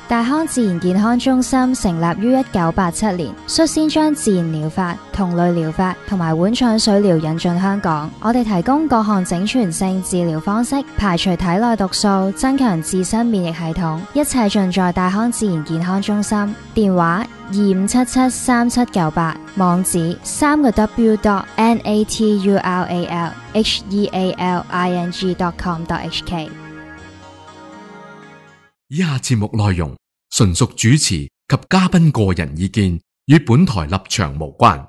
大康自然健康中心成立於1987年，率先將自然療法、同類療法同埋碗腸水療引進香港。我哋提供各項整全性治療方式，排除體內毒素，增強自身免疫系統，一切盡在大康自然健康中心。電話25773798，網址www.naturalhealing.com.hk。 以下節目內容純屬主持及嘉賓個人意見，與本台立場無關。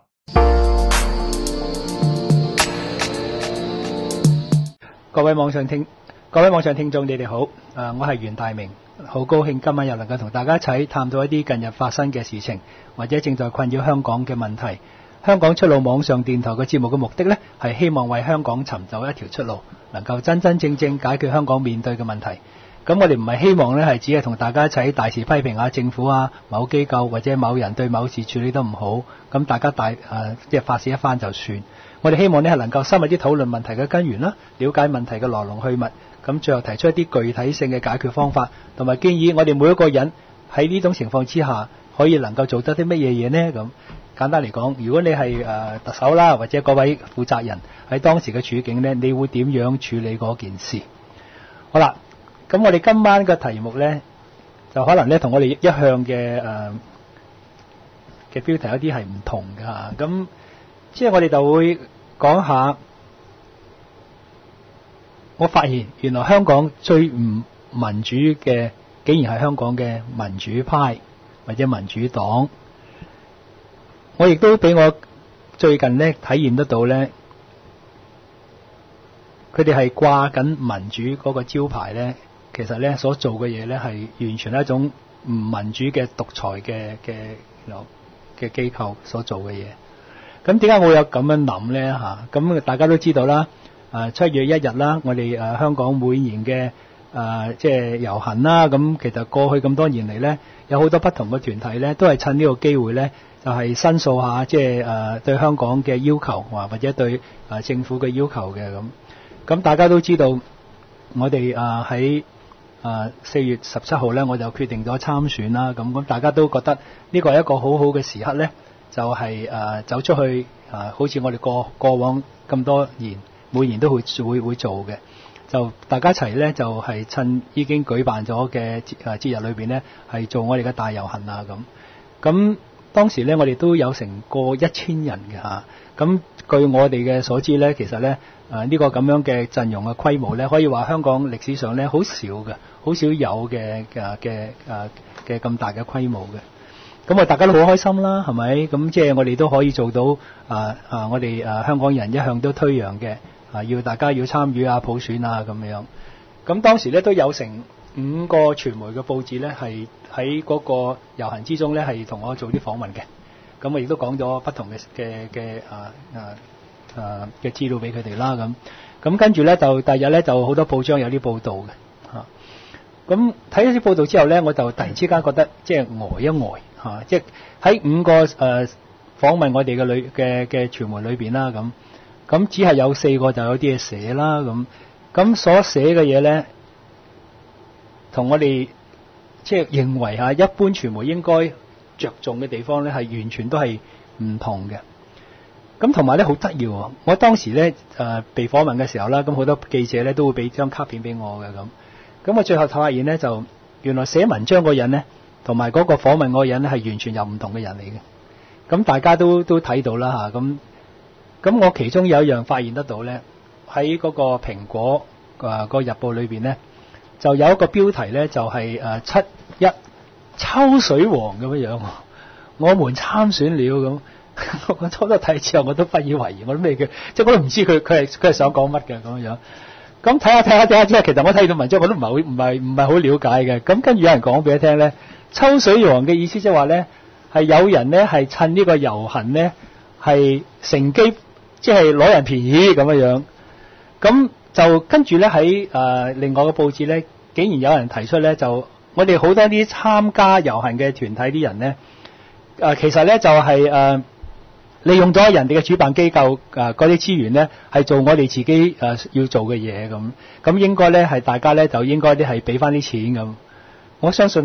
各位網上聽眾，你哋好，我係袁大明，好高興今晚又能夠同大家一齊探討一啲近日發生嘅事情，或者正在困擾香港嘅問題。香港出路網上電台嘅節目嘅目的呢，係希望為香港尋找一條出路，能夠真真正正解決香港面對嘅問題。咁我哋唔係希望呢係只係同大家一齊大肆批評下政府啊、某機構或者某人對某事處理得唔好，咁大家即係發洩一番就算。我哋希望呢係能夠深入啲討論問題嘅根源啦，了解問題嘅來龍去脈，咁最後提出一啲具體性嘅解決方法，同埋建議我哋每一個人喺呢種情況之下可以能夠做得啲乜嘢嘢呢？咁簡單嚟講，如果你係特首啦，或者各位負責人喺當時嘅處境呢，你會點樣處理嗰件事？好啦。咁我哋今晚嘅題目呢，就可能呢同我哋一向嘅標題有啲係唔同㗎。咁即係我哋就會講下，我發現原來香港最唔民主嘅，竟然係香港嘅民主派或者民主黨。我亦都俾我最近呢體驗得到呢，佢哋係掛緊民主嗰個招牌呢。其實咧所做嘅嘢咧係完全係一種唔民主嘅獨裁嘅機構所做嘅嘢。咁點解我有咁樣諗咧嚇？咁大家都知道啦，7月1日啦，我哋香港每年嘅即係遊行啦。咁其實過去咁多年嚟咧，有好多不同嘅團體咧，都係趁呢個機會咧，就係申訴下即係對香港嘅要求，或者對政府嘅要求嘅咁。咁大家都知道，我哋喺4月17號咧，我就決定咗參選啦。咁大家都覺得呢個係一個好好嘅時刻咧，就係走出去好似我哋過往咁多年，每年都會做嘅。就大家一齊咧，就係趁已經舉辦咗嘅節日裏邊咧，係做我哋嘅大遊行啊咁。咁當時咧，我哋都有成過1000人嘅嚇。咁據我哋嘅所知咧，其實咧呢個咁樣嘅陣容嘅規模咧，可以話香港歷史上咧好少嘅。好少有嘅咁大嘅規模嘅，咁大家都好開心啦，係咪？咁即係我哋都可以做到我哋香港人一向都推揚嘅要大家要參與普選啊咁樣。咁當時咧都有成5個傳媒嘅報紙咧係喺嗰個遊行之中咧係同我做啲訪問嘅，咁我亦都講咗不同嘅資料俾佢哋啦咁跟住咧就第二日咧就好多報章有啲報導嘅。咁睇咗啲報道之後咧，我就突然之間覺得即係呆一呆嚇，即係喺5個訪問我哋嘅傳媒裏邊啦，咁只係有4個就有啲嘢寫啦，咁所寫嘅嘢咧，同我哋即係認為一般傳媒應該着重嘅地方咧，係完全都係唔同嘅。咁同埋咧好得意喎，我當時咧被訪問嘅時候啦，咁好多記者咧都會俾張卡片俾我嘅咁。咁我最後發現咧，就原來寫文章嗰人咧，同埋嗰個訪問嗰個人咧，係完全有唔同嘅人嚟嘅。咁大家都睇到啦嚇。咁我其中有一樣發現得到咧，喺嗰個蘋果個日報裏邊咧，就有一個標題咧，就係7·1抽水王咁樣樣。我們參選了咁，我初初睇之後我都不以為然，我都咩叫，即係我都唔知佢係想講乜嘅咁樣。咁睇下之後，其實我睇到文章我都唔係好了解嘅。咁跟住有人講俾佢聽咧，抽水王嘅意思即係話咧，係有人咧係趁呢個遊行咧係乘機即係攞人便宜咁樣。咁就跟住咧喺另外個報紙咧，竟然有人提出咧，就我哋好多啲參加遊行嘅團體啲人咧，其實咧就係利用咗人哋嘅主辦機構嗰啲資源咧，係做我哋自己要做嘅嘢咁應該咧係大家咧就應該啲係俾翻啲錢咁。我相信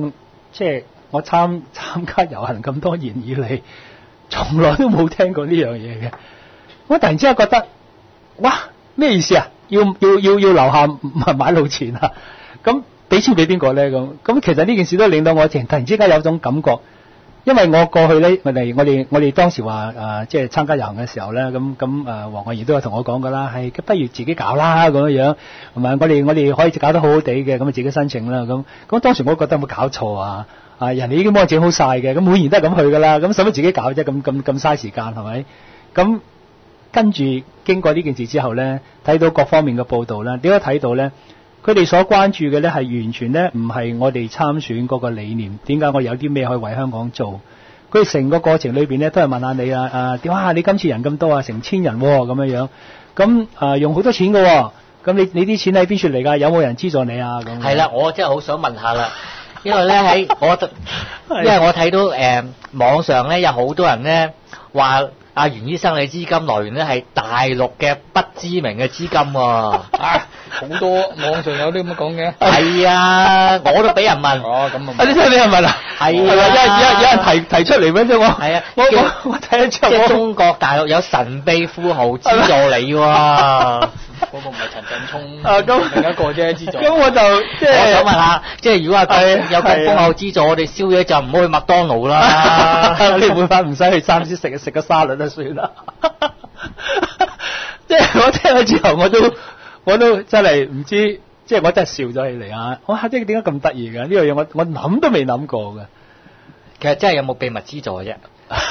即係我參加遊行咁多年以嚟，從來都冇聽過呢樣嘢嘅。我突然之間覺得，哇，咩意思啊？要留下買路錢啊？咁俾錢俾邊個咧？咁其實呢件事都令到我突然之間有種感覺。因為我過去咧，我哋當時話即係參加遊行嘅時候咧，咁黃慧儀都有同我講噶啦，係不如自己搞啦咁樣，同埋我哋可以搞得好好地嘅，咁自己申請啦咁當時我覺得有冇搞錯啊？人哋已經幫我整好晒嘅，咁每年都係咁去噶啦，咁使乜自己搞啫？咁嘥時間係咪？咁跟住經過呢件事之後咧，睇到各方面嘅報道咧，點解睇到咧？佢哋所關注嘅咧係完全咧唔係我哋參選嗰個理念，點解我有啲咩可以為香港做？佢哋成個過程裏邊咧都係問下你點啊？你今次人咁多啊，成千人咁樣，咁用好多錢喎。咁你啲錢喺邊處嚟㗎？有冇人資助你啊？咁係啦，我真係好想問下啦，因為咧因為我睇到網上咧有好多人咧話阿袁醫生嘅資金來源咧係大陸嘅不知名嘅資金喎。 好多網上有啲咁講嘅。 係啊，我都俾人問。 哦，咁啊。 你真係俾人問啊？ 係啊，有人提出嚟咩啫？ 係啊， 我睇咗之後， 即係中國大陸有神秘富豪資助你喎。 嗰個唔係陳振聰， 咁另一個啫資助。 咁我就即係我想問下，即係如果係有咁豐厚資助，我哋宵夜就唔好去麥當勞啦。 你每晚唔使去三鮮食個沙律都算啦。即係我聽咗之後，我都真係唔知，即係我真係笑咗起嚟啊！哇，即係點解咁得意嘅？呢樣嘢我諗都未諗過嘅。 其實真係有冇秘密資助啫？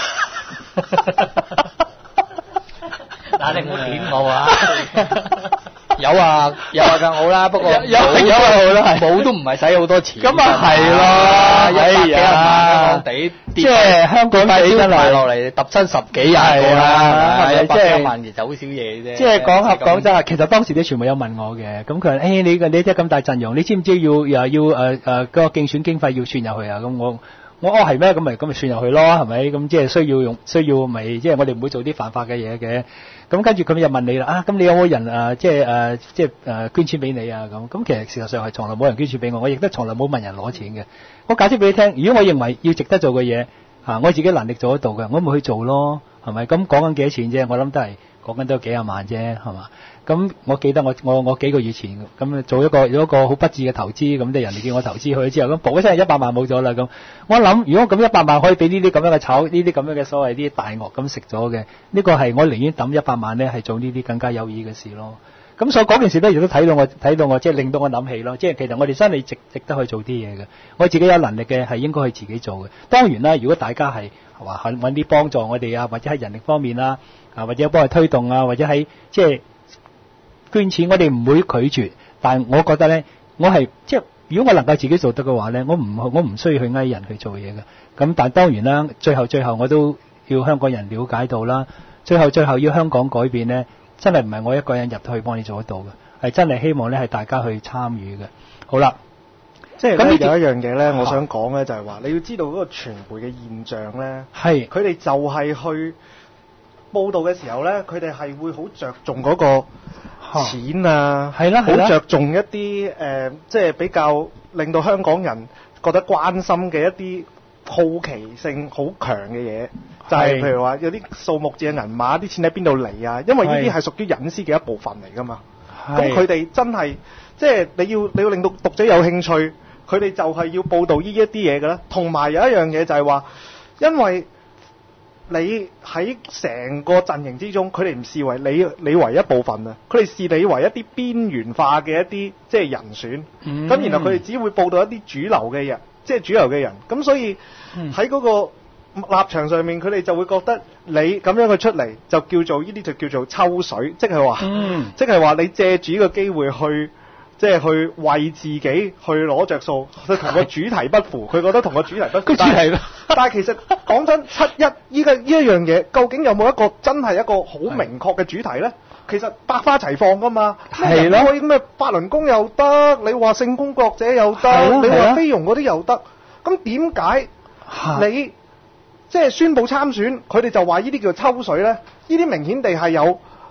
嗱，你唔好點我啊！ 有啊更好啦，不過有好啦， 冇都唔係使好多錢。 咁啊係咯， 哎呀， 即係香港地真係落嚟揼親10幾廿個啦， 即係 100萬其實好少嘢啫。 即係講真，其實當時啲傳媒有問我嘅，咁佢話：你即係咁大陣容，你知唔知要嗰個競選經費要算入去啊？咁我係咩？咁咪算入去咯，係咪？咁即係需要咪即係我哋唔會做啲犯法嘅嘢嘅。咁跟住佢就問你啦，咁你有冇人即係捐錢俾你啊？咁其實事實上係從來冇人捐錢俾我，我亦都從來冇問人攞錢嘅。我解釋俾你聽，如果我認為要值得做嘅嘢，我自己能力做得到嘅，我咪去做咯，係咪？咁講緊幾多錢啫？我諗都係講緊都有幾廿萬啫，係嘛？咁我記得我幾個月前咁做一個好不智嘅投資，咁啲人哋叫我投資去之後，咁補一聲100萬冇咗啦。咁我諗，如果咁100萬可以俾呢啲咁樣嘅炒，呢啲咁樣嘅所謂啲大鱷咁食咗嘅，呢個係我寧願抌100萬咧，係做呢啲更加有意嘅事咯。咁所以嗰件事咧，亦都睇到我，即係令到我諗起咯。即係其實我哋真係值得去做啲嘢嘅。我自己有能力嘅係應該去自己做嘅。當然啦，如果大家係話揾啲幫助我哋啊，或者喺人力方面啦，或者幫佢推動啊，或者喺即係捐錢，我哋唔會拒絕。但我覺得咧，我係即係如果我能夠自己做得嘅話咧，我唔需要去嗌人去做嘢嘅。咁但當然啦，最後我都要香港人了解到啦。最後要香港改變咧。真係唔係我一個人入去幫你做得到嘅，係真係希望咧係大家去參與嘅。好啦， 即係咧有一樣嘢咧，我想講咧就係話，你要知道嗰個傳媒嘅現象咧，係佢哋就係去報導嘅時候咧，佢哋係會好着重嗰個錢啊，係啦，好着重一啲即係比較令到香港人覺得關心嘅一啲好奇性好強嘅嘢。就係譬如話有啲數目字嘅銀碼，啲錢喺邊度嚟啊？因為呢啲係屬於隱私嘅一部分嚟㗎嘛。咁佢哋真係即係你要令到讀者有興趣，佢哋就係要報導呢一啲嘢㗎啦。同埋有一樣嘢就係話，因為你喺成個陣營之中，佢哋唔視為你為一部分啊，佢哋視你為一啲邊緣化嘅一啲即係人選。咁然後佢哋只會報導一啲主流嘅人，即係主流嘅人。咁所以喺嗰個立場上面，佢哋就會覺得你咁樣嘅出嚟就叫做呢啲就叫做抽水，即係話你借住呢個機會去即係去為自己去攞着數，佢同個主題不符，佢覺得同個主題不符。但係其實講真，7·1呢一樣嘢，究竟有冇一個真係一個好明確嘅主題呢？其實百花齊放㗎嘛，係咯，可以咩法輪功又得，你話性工作者又得，你話菲傭嗰啲又得，咁點解你即係宣佈參選，佢哋就話呢啲叫抽水呢？呢啲明顯地係有即係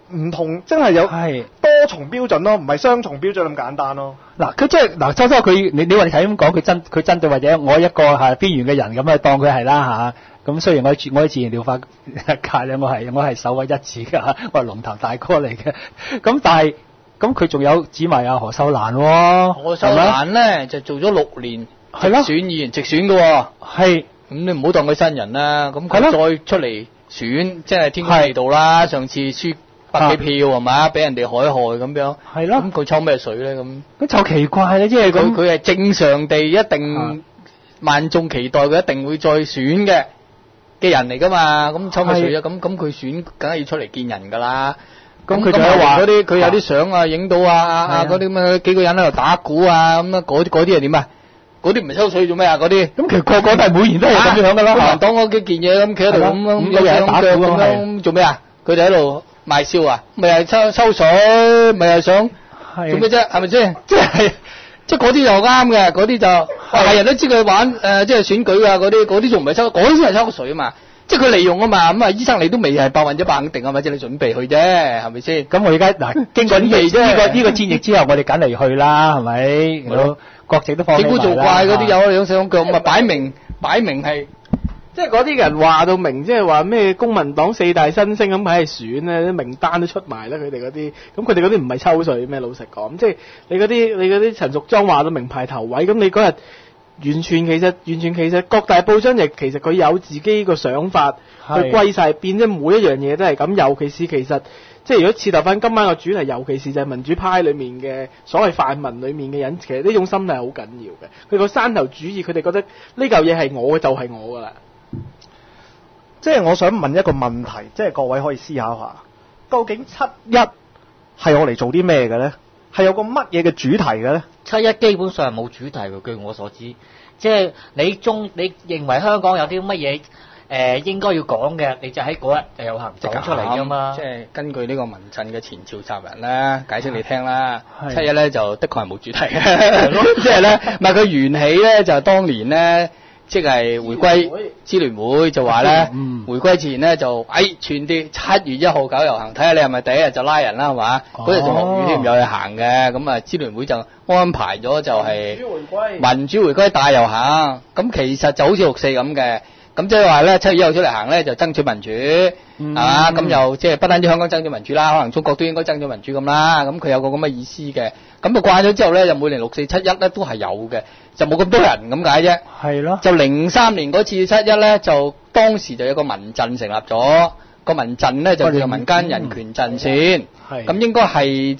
唔同，真係有多重標準咯，唔係雙重標準咁簡單咯。 嗱，佢即係嗱，初初佢你話你睇咁講，佢針對或者我一個係邊緣嘅人咁啊，當佢係啦嚇。咁雖然我喺自然療法界咧，我係首屈一指㗎，我係龍頭大哥嚟嘅。咁但係咁佢仲有指埋阿何秀蘭喎。 何秀蘭咧就做咗6年直選議員，直選嘅喎。 係。 咁你唔好當佢新人啦。咁佢再出嚟選，即係天公地道啦。上次輸100幾票係嘛，俾人哋害咁樣。係咯。咁佢抽咩水咧？咁就奇怪咧，即係佢係正常地一定萬眾期待佢一定會再選嘅人嚟噶嘛。咁抽咩水啊？咁佢選梗係要出嚟見人㗎啦。咁佢就話嗰啲佢有啲相啊，影到嗰啲咩幾個人喺度打鼓啊，咁嗰啲係點啊？嗰啲唔係抽水做咩啊？嗰啲咁其實個個都係每年都係咁樣㗎啦。民黨嗰幾件嘢咁企喺度咁有人打鼓咁做咩啊？佢哋喺度賣笑啊？咪係抽水，咪係想做咩啫？係咪先？即係嗰啲就啱嘅，嗰啲就係人都知佢玩即係選舉啊嗰啲仲唔係抽，嗰啲先係抽水啊嘛。即係佢利用啊嘛，咁醫生你都未係100%肯定啊嘛，即係你準備去啫，係咪先？咁我而家嗱經過呢個戰役之後，我哋梗嚟去啦，係咪？國籍都放起埋啦。整蠱做怪嗰啲有兩手腳，咁啊擺明係， 即係嗰啲人話到明，即係話咩公民黨4大新星咁喺度選咧，啲名單都出埋啦，佢哋嗰啲，咁佢哋嗰啲唔係抽水咩？老實講，即係你嗰啲陳淑莊話到名牌頭位，咁你嗰日。完全其實各大報章亦其實佢有自己個想法去歸晒變，即每一樣嘢都係咁。尤其是其實即係如果切頭翻今晚個主題，尤其是就係民主派裏面嘅所謂泛民裏面嘅人，其實呢種心態好緊要嘅。佢個山頭主義，佢哋覺得呢嚿嘢係我嘅就係我噶啦。 即係我想問一個問題，即係各位可以思考下，究竟7·1係我嚟做啲咩嘅咧？係有個乜嘢嘅主題嘅咧 ？7·1基本上係冇主題嘅，據我所知，即係你認為香港有啲乜嘢應該要講嘅，你就喺嗰日就有行講出嚟㗎嘛。 即係根據呢個民陣嘅前召集人啦，解釋你聽啦。7·1咧就的確係冇主題嘅，即係咧，唔係佢緣起咧就當年咧。即係回歸支聯會就話咧，回歸前咧就串啲7月1號搞遊行，睇下你係咪第一日就拉人啦，係嘛？嗰日就落雨添，有去行嘅，咁啊支聯會就安排咗就係民主回歸大遊行，咁其實就好似6·4咁嘅，咁即係話咧7月1號出嚟行咧就爭取民主，係嘛？咁又即係不單止香港爭取民主啦，可能中國都應該爭取民主咁啦，咁佢有個咁嘅意思嘅，咁就慣咗之後咧，就每年6·4、7·1咧都係有嘅。就冇咁多人咁解啫，係咯。就03年嗰次7·1咧，就當時就有個民陣成立咗，個民陣咧就叫民間人權陣線，咁應該係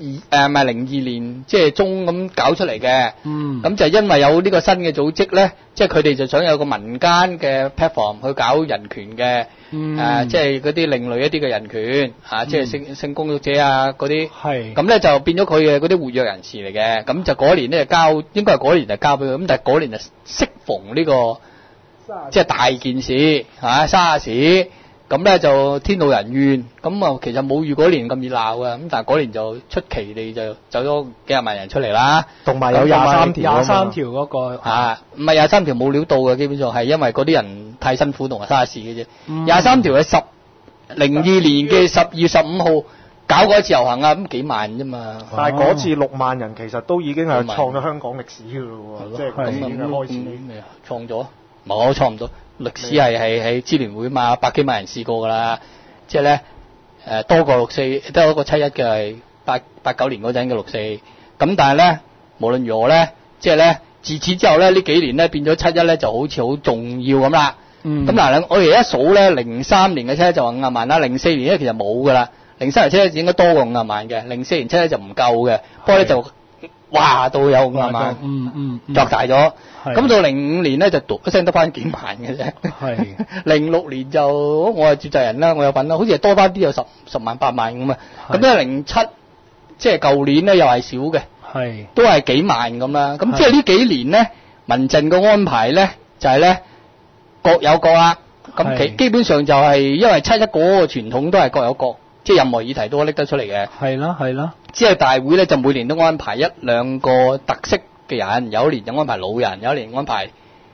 02年即係中咁搞出嚟嘅，咁就因為有呢個新嘅組織咧，即係佢哋就想有個民間嘅 platform 去搞人權嘅，即係嗰啲另類一啲嘅人權，即係性工作者啊嗰啲，咁咧就變咗佢嘅嗰啲活躍人士嚟嘅，咁就嗰年咧就交，應該係嗰年就交俾佢，咁但係嗰年就適逢呢個即係大件事沙士。咁咧就天怒人怨，咁啊其實冇預嗰年咁熱鬧嘅，咁但係嗰年就出奇地就走咗幾廿萬人出嚟啦， 同埋有23條嗰個唔係23條冇料到嘅，基本上係因為嗰啲人太辛苦同埋沙士嘅啫。23條係02年嘅12月15號搞過一次遊行啊，咁幾萬啫嘛。 但係嗰次6萬人其實都已經係創咗香港歷史㗎咯喎，即係咁已經開始創咗，冇創唔到。歷史係支聯會嘛，100幾萬人試過㗎啦，即係咧多過6·4，都有一個7·1嘅係89年嗰陣嘅6·4，咁但係咧無論如何咧，即係咧自此之後咧呢幾年咧變咗7·1咧就好似好重要咁啦。咁嗱我哋一數咧03年嘅7·1就話50萬啦，04年咧其實冇㗎啦，03年7·1應該多過50萬嘅，04年7·1就唔夠嘅，不過咧就哇到有50萬，作大咗。咁到05年咧就嘟一聲得翻幾萬嘅啫。06年就我係接濟人啦，我有份啦，好似係多翻啲有10萬8萬咁啊。咁咧07即係舊年咧又係少嘅，都係幾萬咁啦。咁即係呢幾年咧民陣嘅安排咧就係咧各有各啦。咁基本上就係因為7·1嗰個傳統都係各有各，即係任何議題都拎得出嚟嘅。係啦。即係大會咧就每年都安排1-2個特色嘅人，有一年就安排老人，有一年安排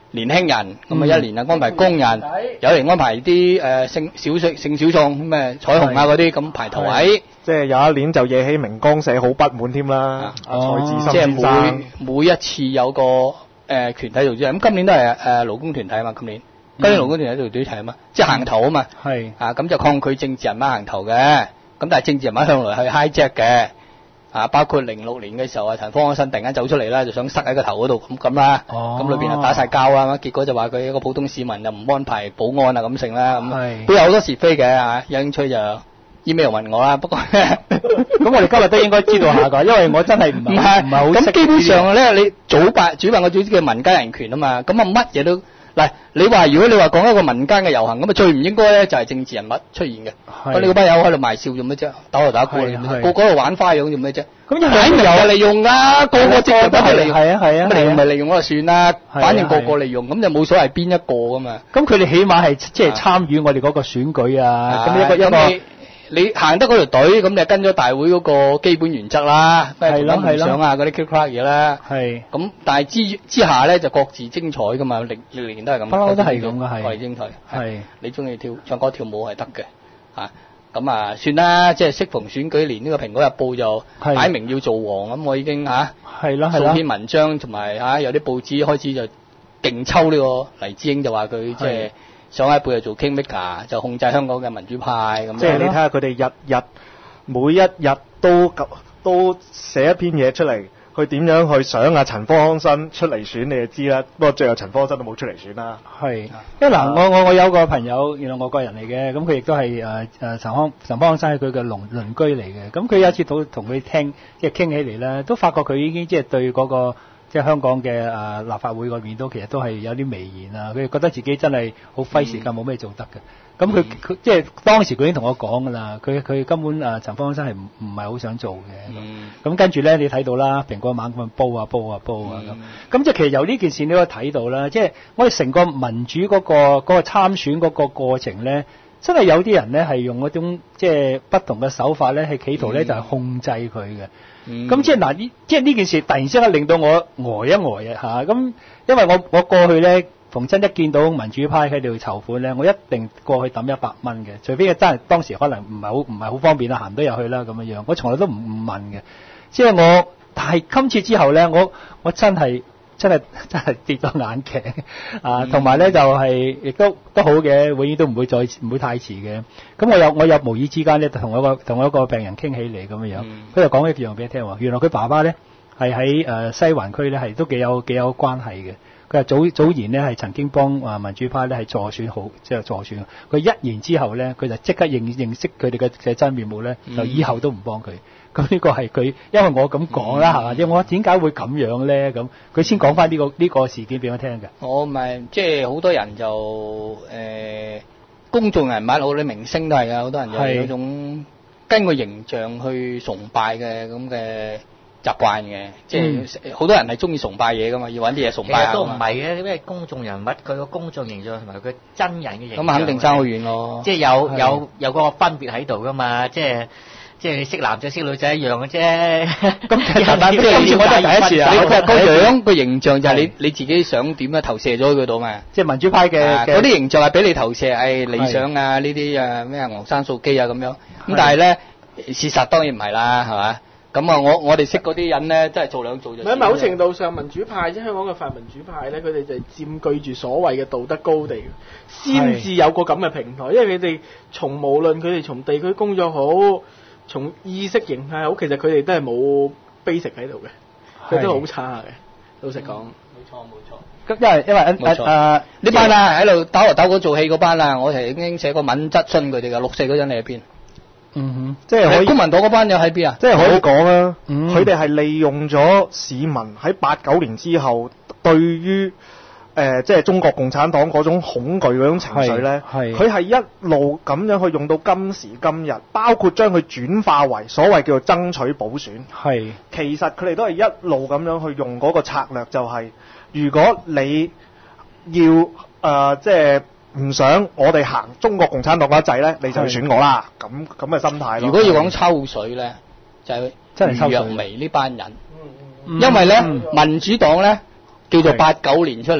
年輕人，咁啊一年啊安排工人，有嚟安排啲性小眾咩彩虹啊嗰啲咁排頭位。 即係有一年就惹起明光社好不滿添啦。蔡志深先生， 即係每一次有個團體做主任，咁今年都係勞工團體啊嘛，今年勞工團體做主題啊嘛，即係行頭啊嘛。係咁就抗拒政治人物行頭嘅，咁但係政治人物向來係 hijack 嘅。包括06年嘅時候陳方安生突然間走出嚟啦，就想塞喺個頭嗰度咁啦，咁裏邊就打晒交啊，結果就話佢一個普通市民就唔安排保安啊咁成啦，咁都有好多是非嘅有興趣就 email 問我啦。不過咁我哋今日都應該知道下㗎，因為我真係唔係好識。 咁基本上咧，你主辦個組織嘅民間人權啊嘛，咁乜嘢都嗱，如果你話講一個民間嘅遊行，咁啊最唔應該咧就係政治人物出現嘅。咁你嗰班友喺度賣笑做咩啫？打嚟打過嚟，個個喺度玩花樣做咩啫？咁擺明係利用㗎，個個職業都係利用。係啊，咁利用咪利用就算啦，反正個個利用，咁就冇所謂邊一個㗎嘛。 咁佢哋起碼係即係參與我哋嗰個選舉啊。咁一個你行得嗰條隊，咁你跟咗大會嗰個基本原則啦，咩同心夢想啊嗰啲 click 嘢啦。係。咁但係之下咧就各自精彩㗎嘛，歷年都係咁。不嬲都係咁㗎，係。各自精彩。係。你中意唱歌跳舞係得嘅，咁啊算啦，即係適逢選舉年，呢個《蘋果日報》就擺明要做王，咁我已經數篇文章，同埋有啲報紙開始就勁抽呢個黎智英，就話佢即係想喺背後做 kingmaker，就控制香港嘅民主派咁。 即係你睇下佢哋日每一日都寫一篇嘢出嚟，佢點樣去想阿陳方安生出嚟選，你就知啦。不過最後陳方安生都冇出嚟選啦。係， 因為嗱，我有個朋友，原來外國人嚟嘅，咁佢亦都係陳方安生係佢嘅鄰居嚟嘅。咁佢有一次同佢傾起嚟咧，都發覺佢已經即係對嗰個即係香港嘅立法會嗰邊都其實都係有啲微言啊。佢覺得自己真係好揮時間，冇咩做得嘅。咁佢即係當時佢已經同我講㗎啦，佢根本陳方安生係唔係好想做嘅。咁跟住咧，你睇到啦，蘋果猛咁煲啊咁即係其實由呢件事你可以睇到啦，即係我哋成個民主嗰個參選嗰個過程咧，真係有啲人咧係用嗰種即係不同嘅手法咧，係企圖咧就係控制佢嘅。咁即係嗱，即係呢件事突然之間令到我呆一呆啊嚇！咁因為我過去咧，逢親一見到民主派喺度籌款咧，我一定過去抌100蚊嘅，除非真係當時可能唔係好方便啦，行唔到入去啦咁樣，我從來都唔問嘅。即係但係今次之後咧，我真係跌咗眼鏡啊！同埋咧就係亦都好嘅，永遠都唔會太遲嘅。咁我有無意之間咧，同一個病人傾起嚟咁樣，佢就講一樣俾你聽喎。原來佢爸爸咧係喺西環區咧係都幾有關係嘅。佢係早年咧係曾經幫民主派咧係助選好，即係助選。佢一言之後咧，佢就即刻認識佢哋嘅真面目咧，就以後都唔幫佢。咁呢個係佢，因為我咁講啦，係嘛？因為我點解會咁樣咧？咁佢先講翻呢個事件俾我聽嘅。 我咪即係好多人就公眾人物，好多明星都係啊，好多人就有種跟個形象去崇拜嘅咁嘅習慣嘅，即係好多人係中意崇拜嘢噶嘛，要揾啲嘢崇拜下。 都唔係嘅，因為公眾人物佢個公眾形象同埋佢真人嘅形象， 咁肯定爭好遠咯。 即係有個分別喺度噶嘛，即係你識男仔識女仔一樣嘅啫。咁即係今次我都係第一次啊！個樣個形象就係你自己想點啊，投射咗喺佢度嘛。 即係民主派嘅嗰啲形象係俾你投射，理想啊呢啲咩昂山素姬啊咁樣。咁但係咧事實當然唔係啦，係嘛？咁啊，我哋識嗰啲人咧，真係做兩做就。 喺某程度上，民主派即係香港嘅泛民主派咧，佢哋就係佔據住所謂嘅道德高地，先至有個咁嘅平台。因為佢哋無論佢哋從地區工作好，從意識形態好，其實佢哋都係冇 basic 喺度嘅，佢都好差嘅。老實講， 冇錯。 咁因為呢班啊喺度打鑼打鼓做戲嗰班啊，我係已經寫過文質詢佢哋嘅，64嗰陣你喺邊？ 即係公民黨嗰班又喺邊啊？ 即係可以講啦，佢哋係利用咗市民喺89年之後對於即係中國共產黨嗰種恐懼嗰種情緒咧，佢係一路咁樣去用到今時今日，包括將佢轉化為所謂叫做爭取補選。其實佢哋都係一路咁樣去用嗰個策略，就係如果你要即係唔想我哋行中國共產黨嗰一制咧，你就去選我啦。咁嘅心態咯。 如果要講抽水咧，就係真係抽水。 余若薇呢班人，因為咧民主黨咧叫做89年出嚟，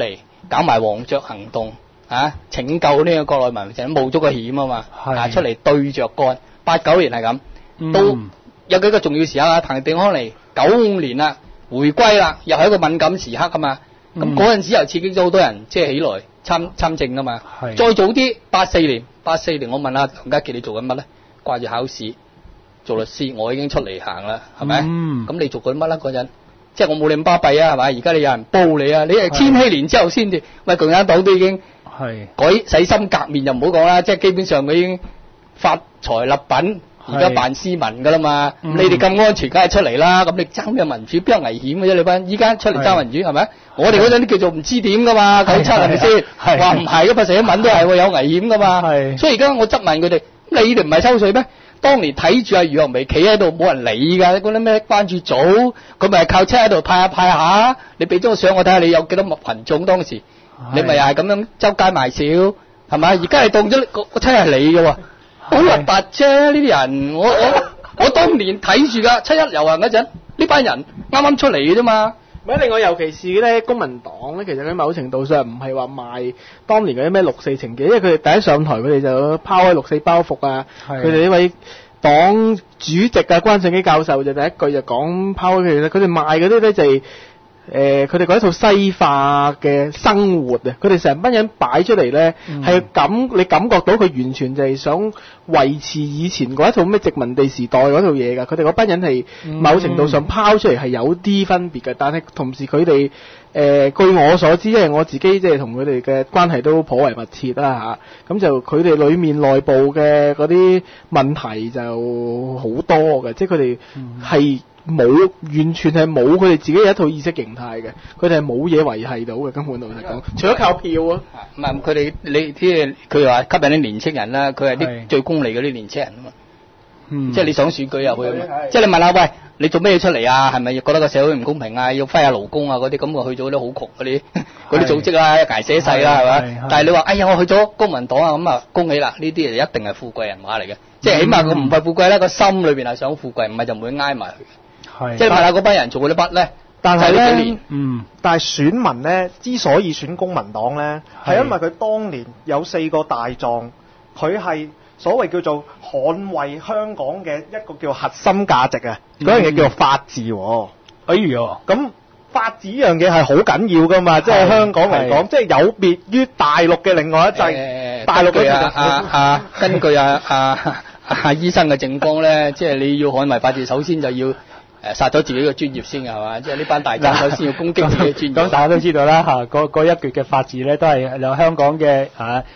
搞埋黃雀行動啊，拯救呢個國內民陣冒咗個險啊嘛，出嚟對着幹。89年係咁，都有幾個重要時刻啊。彭定康嚟95年啦，回歸啦，又係一個敏感時刻啊嘛。咁嗰陣時又刺激咗好多人即係起來參政啊嘛。再早啲84年我問阿梁家傑你做緊乜咧？掛住考試做律師，我已經出嚟行啦，係咪？咁你做緊乜啦嗰陣？即係我冇你咁巴閉啊，係咪？而家你有人煲你啊，你係千禧年之後先至，喂共產黨都已經洗心革面就唔好講啦，即係基本上佢已經發財立品，而家辦斯文噶啦嘛。你哋咁安全，梗係出嚟啦。咁你爭咩民主？邊有危險嘅啫？你班依家出嚟爭民主係咪？我哋嗰陣都叫做唔知點噶嘛，97係咪先？話唔係噶嘛，寫文都係有危險噶嘛。所以而家我質問佢哋，你哋唔係抽稅咩？當年睇住阿余若薇企喺度冇人理㗎，嗰啲咩關注組，佢咪係靠車喺度派下。你俾咗個相我睇下，你有幾多群眾當時？你咪又係咁樣周街賣笑，係咪？而家係當咗個車係你嘅喎，好核突啫！呢啲人，我當年睇住㗎，71遊行嗰陣，呢班人啱啱出嚟嘅啫嘛。 另外尤其是咧公民黨咧，其實佢某程度上唔係話賣當年嗰啲咩六四情記，因為佢哋第一上台佢哋就拋開六四包袱啊，佢哋呢位黨主席啊關信基教授就第一句就講拋開佢哋賣嗰啲咧就係佢哋嗰一套西化嘅生活啊，佢哋成班人擺出嚟咧係你感覺到佢完全就係想維持以前嗰一套咩殖民地時代嗰套嘢㗎，佢哋嗰班人係某程度上拋出嚟係有啲分別嘅，但係同時佢哋據我所知，因為我自己即係同佢哋嘅關係都頗為密切啦嚇，咁就佢哋裡面內部嘅嗰啲問題就好多嘅，即係佢哋係完全係冇佢哋自己有一套意識形態嘅，佢哋係冇嘢維繫到嘅，根本老實講，除咗靠票啊。 唔係佢哋佢話吸引啲年青人啦，佢係啲最功利嗰啲年青人啊嘛。即係你想選舉入去啊嘛，即係你問下喂，你做咩嘢出嚟啊？係咪覺得個社會唔公平啊？要揮下勞工啊嗰啲，咁我去咗啲好窮嗰啲組織啊，捱死世啦係嘛？但係你話哎呀我去咗公民黨啊，咁啊恭喜啦！呢啲就一定係富貴人話嚟嘅，即係起碼佢唔係富貴咧，個心裏邊係想富貴，唔係就唔會挨埋去。即係問下嗰班人做嗰啲乜咧？ 但係咧，但係選民咧之所以選公民黨咧，係因為佢當年有4個大狀，佢係所謂叫做捍衛香港嘅一個叫核心價值啊！嗰樣嘢叫做法治喎。 哎呀， 咁法治呢樣嘢係好緊要噶嘛？即係香港嚟講，即係有別於大陸嘅另外一制。大陸嘅根據醫生嘅政綱咧，即係你要捍衛法治，首先就要殺咗自己嘅專業先係嘛？即係呢班大將首先要攻擊自己嘅專業。 咁大家都知道啦嚇，嗰一橛嘅法治咧，都係由香港嘅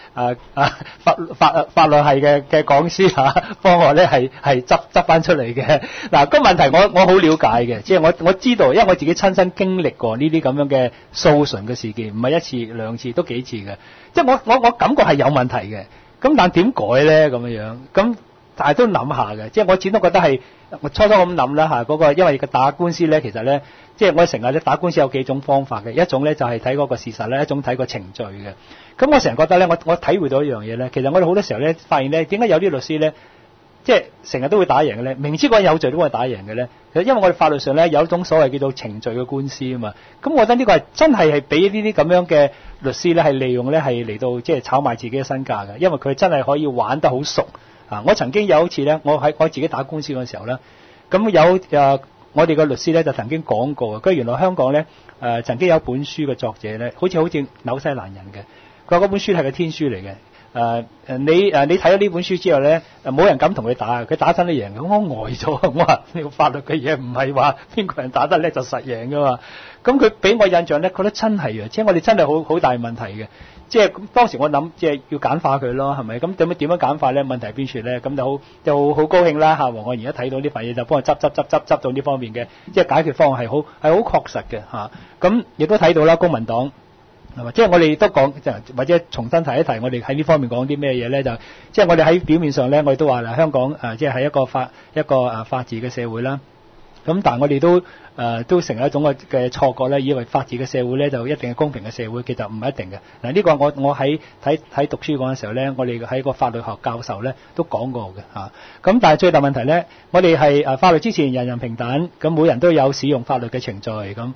法律系嘅講師方學咧係執翻出嚟嘅。嗱，個問題我好了解嘅，即係我知道，因為我自己親身經歷過呢啲咁樣嘅訴訟嘅事件，唔係一次兩次，都幾次嘅。即係我感覺係有問題嘅，咁但點改咧咁樣？咁但係都諗下嘅，即係我始終覺得係我初初咁諗啦嚇，嗰個因為個打官司咧，其實咧，即係我成日咧打官司有幾種方法嘅，一種咧就係睇嗰個事實咧，一種睇個程序嘅。咁我成日覺得咧，我體會到一樣嘢咧，其實我哋好多時候咧發現咧，點解有啲律師咧，即係成日都會打贏嘅咧，明知嗰個有罪都會打贏嘅咧？其實因為我哋法律上咧有一種所謂叫做程序嘅官司啊嘛。咁我覺得呢個係真係俾呢啲咁樣嘅律師咧係利用咧係嚟到即係炒賣自己嘅身價嘅，因為佢真係可以玩得好熟。我曾經有一次咧，我自己打官司嗰陣時候咧，咁有我哋個律師咧就曾經講過，佢原來香港咧曾經有本書嘅作者咧，好似紐西蘭人嘅，佢話嗰本書係個天書嚟嘅。你睇咗呢本書之後咧，冇人敢同佢打，佢打親都贏嘅。我呆咗，我話呢個法律嘅嘢唔係話邊個人打得叻就實贏噶嘛。咁佢俾我印象咧，覺得真係啊，即係我哋真係好大問題嘅。即係當時我諗，即係要簡化佢咯，係咪？咁點樣簡化咧？問題係邊處咧？咁就好高興啦嚇！黃愛而家睇到呢份嘢，就幫我執到呢方面嘅，即係解決方案係好確實嘅嚇。咁亦都睇到啦，公民黨係嘛？即係我哋都講，或者重新提一提，我哋喺呢方面講啲咩嘢咧？就即係我哋喺表面上咧，我哋都話啦，香港即係一個法治嘅社會啦。咁但係我哋都成一種嘅錯覺咧，以為法治嘅社會咧就一定係公平嘅社會，其實唔係一定嘅。嗱，呢個我喺睇讀書嗰陣時候咧，我哋喺個法律學教授咧都講過嘅嚇。咁但係最大問題咧，我哋係法律之前人人平等，咁每人都有使用法律嘅程序咁。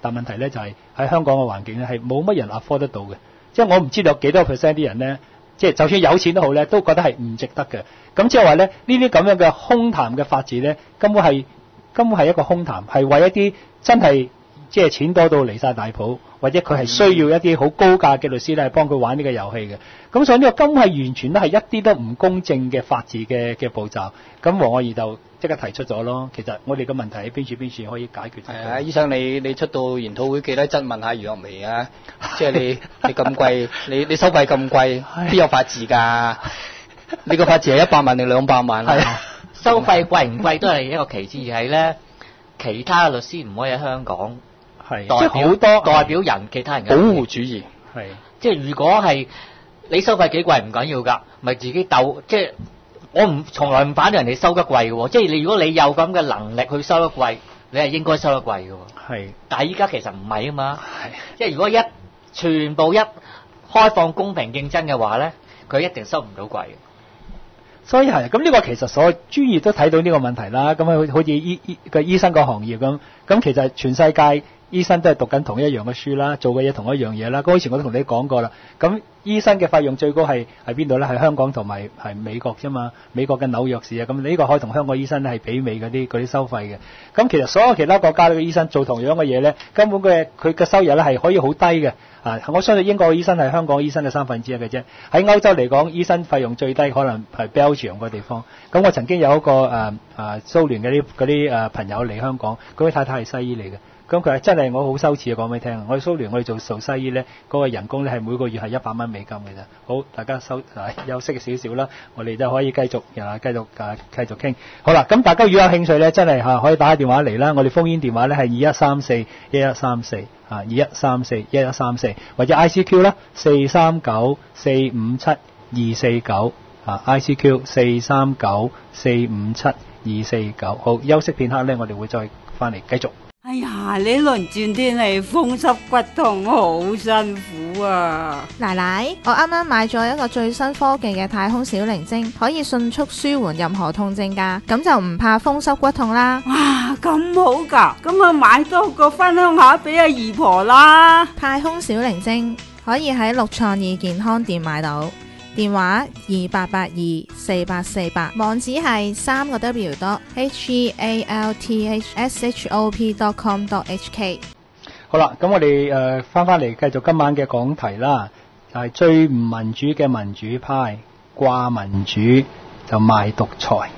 但問題咧就係喺香港嘅環境咧係冇乜人 afford 得到嘅，即係我唔知道有幾多 percent 啲人咧，即係就算有錢都好咧，都覺得係唔值得嘅。咁即係話咧，呢啲咁樣嘅空談嘅法治咧，根本係一個空談，係為一啲真係即係錢多到離晒大譜，或者佢係需要一啲好高價嘅律師咧，幫佢玩呢個遊戲嘅。咁所以呢個根本係完全都係一啲都唔公正嘅法治嘅步驟。咁黃愛兒就即刻提出咗咯。其實我哋嘅問題喺邊處可以解決。 係啊，醫生你出到研討會記得質問下余樂薇啊，即係你咁貴，你收費咁貴，邊有法治㗎？你個法治係100萬定200萬啊？ 收費貴唔貴都係一個其次，而係咧其他律師唔可以喺香港代表人其他人嘅保護主義係， 即係如果係你收費幾貴唔緊要㗎，咪自己鬥，即係我從來唔反對人哋收得貴嘅喎，即係如果你有咁嘅能力去收得貴，你係應該收得貴嘅喎。 係， 但係依家其實唔係啊嘛，即係如果全部開放公平競爭嘅話咧，佢一定收唔到貴嘅。 所以係咁，呢個其實所有專業都睇到呢個問題啦。咁好似個醫生個行業咁其實全世界醫生都係讀緊同一樣嘅書啦，做嘅嘢同一樣嘢啦。嗰以前我都同你講過啦。咁醫生嘅費用最高係邊度咧？係香港同埋係美國啫嘛。美國嘅紐約市啊，咁呢個可以同香港醫生咧係媲美嗰啲收費嘅。咁其實所有其他國家嘅醫生做同樣嘅嘢咧，根本佢嘅收入咧係可以好低嘅。我相信英國嘅醫生係香港醫生嘅1/3嘅啫。喺歐洲嚟講，醫生費用最低可能係 Belgium 個地方。咁我曾經有一個蘇聯嗰啲朋友嚟香港，佢太太係西醫嚟嘅。咁佢係真係我好羞恥嘅講俾你聽，我哋蘇聯我哋做西醫咧，嗰個人工咧係每個月係$100美金嘅啫。好，大家休息少少啦，我哋就可以繼續傾。好啦，咁大家如果有興趣咧，真係可以打電話嚟啦。我哋烽煙電話咧係21341134 21341134，或者 ICQ 啦439457249ICQ 439457249。好，休息片刻咧，我哋會再翻嚟繼續。 哎呀，呢輪轉天氣風濕骨痛好辛苦啊！ 奶奶，我啱啱買咗一個最新科技嘅太空小靈精，可以迅速舒緩任何痛症㗎，咁就唔怕風濕骨痛啦。 哇，咁好㗎！咁我買多個分享下俾阿姨婆啦。 太空小靈精可以喺6創意健康店買到。電話28824848，網址係3個W.healthshop.com.hk。 好啦，咁我哋翻嚟繼續今晚嘅講題啦，就係最唔民主嘅民主派，掛民主就賣獨裁。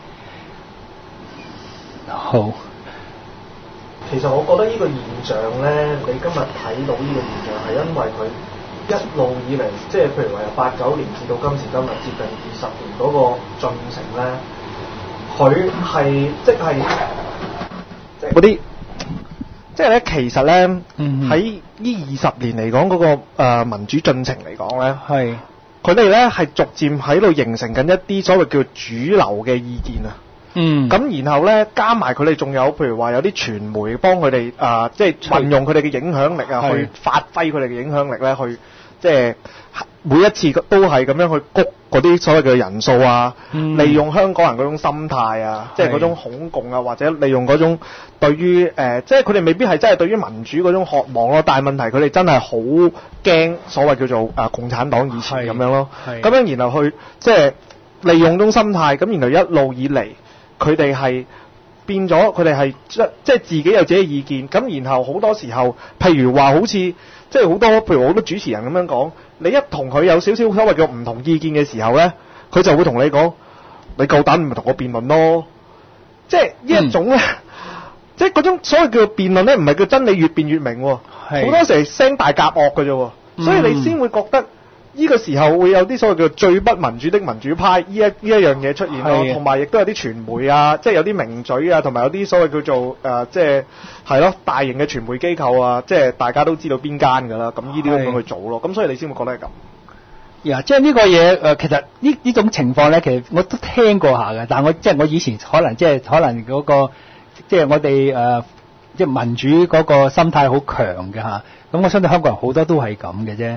好， 其實我覺得呢個現象咧，你今日睇到呢個現象係因為佢一路以嚟，即係譬如話由89年至到今時今日接近20年嗰個進程咧，佢係即係嗰啲，即係咧其實咧喺呢20年嚟講嗰個民主進程嚟講咧，係佢哋咧係逐漸喺度形成緊一啲所謂叫主流嘅意見啊。咁然後咧加埋佢哋仲有譬如話有啲傳媒幫佢哋即係運用佢哋嘅影響力啊，去發揮佢哋嘅影響力咧，去即係每一次都係咁樣去谷嗰啲所謂嘅人數啊，利用香港人嗰種心態啊，即係嗰種恐共啊，或者利用嗰種對於即係佢哋未必係真係對於民主嗰種渴望咯，但係問題佢哋真係好驚所謂叫做共產黨以前咁樣咯，咁樣然後去即係利用種心態，咁然後一路以嚟。佢哋係變咗，佢哋係即係自己有自己嘅意見，咁然後好多時候，譬如話好似即係好多，譬如好多主持人咁樣講，你一同佢有少少所謂叫唔同意見嘅時候咧，佢就會同你講，你夠膽咪同我辯論咯，即係呢一種咧，即係嗰種所謂叫辯論咧，唔係叫真理越辯越明喎，好多時係聲大夾惡嘅啫喎，所以你先會覺得。呢個時候會有啲所謂叫最不民主的民主派呢一樣嘢出現咯，同埋亦都有啲傳媒啊，即係有啲名嘴啊，同埋有啲所謂叫做即係係咯大型嘅傳媒機構啊，即係大家都知道邊間㗎啦，咁呢啲咁樣去做咯，咁所以你先會覺得係咁。 即係呢個嘢其實呢種情況咧，其實我都聽過下嘅，但係我以前可能嗰個即係我哋即係民主嗰個心態好強嘅嚇，咁我相信香港人好多都係咁嘅啫。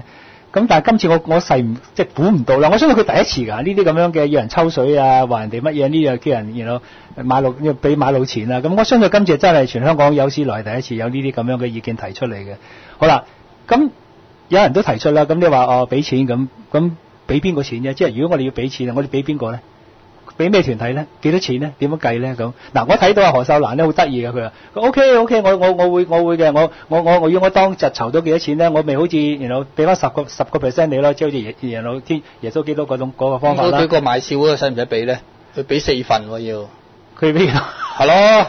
咁但係今次我即係估唔到啦。我相信佢第一次㗎，呢啲咁樣嘅要人抽水啊，話人哋乜嘢呢樣叫人買路要俾買路錢啊。咁我相信今次真係全香港有史來第一次有呢啲咁樣嘅意見提出嚟嘅。好啦，咁有人都提出啦，咁你話俾錢咁俾邊個錢啫？即係如果我哋要俾錢，我哋俾邊個咧？俾咩團體咧？幾多錢咧？點樣計咧？咁嗱，我睇到阿何秀蘭咧好得意嘅，佢話 OK， 我會嘅，我要我當日籌到幾多錢咧？我咪好似俾翻10%你咯，即係好似耶穌基督嗰個方法啦。 佢個賣笑嗰個使唔使俾咧？佢俾4份喎要。佢俾係咯，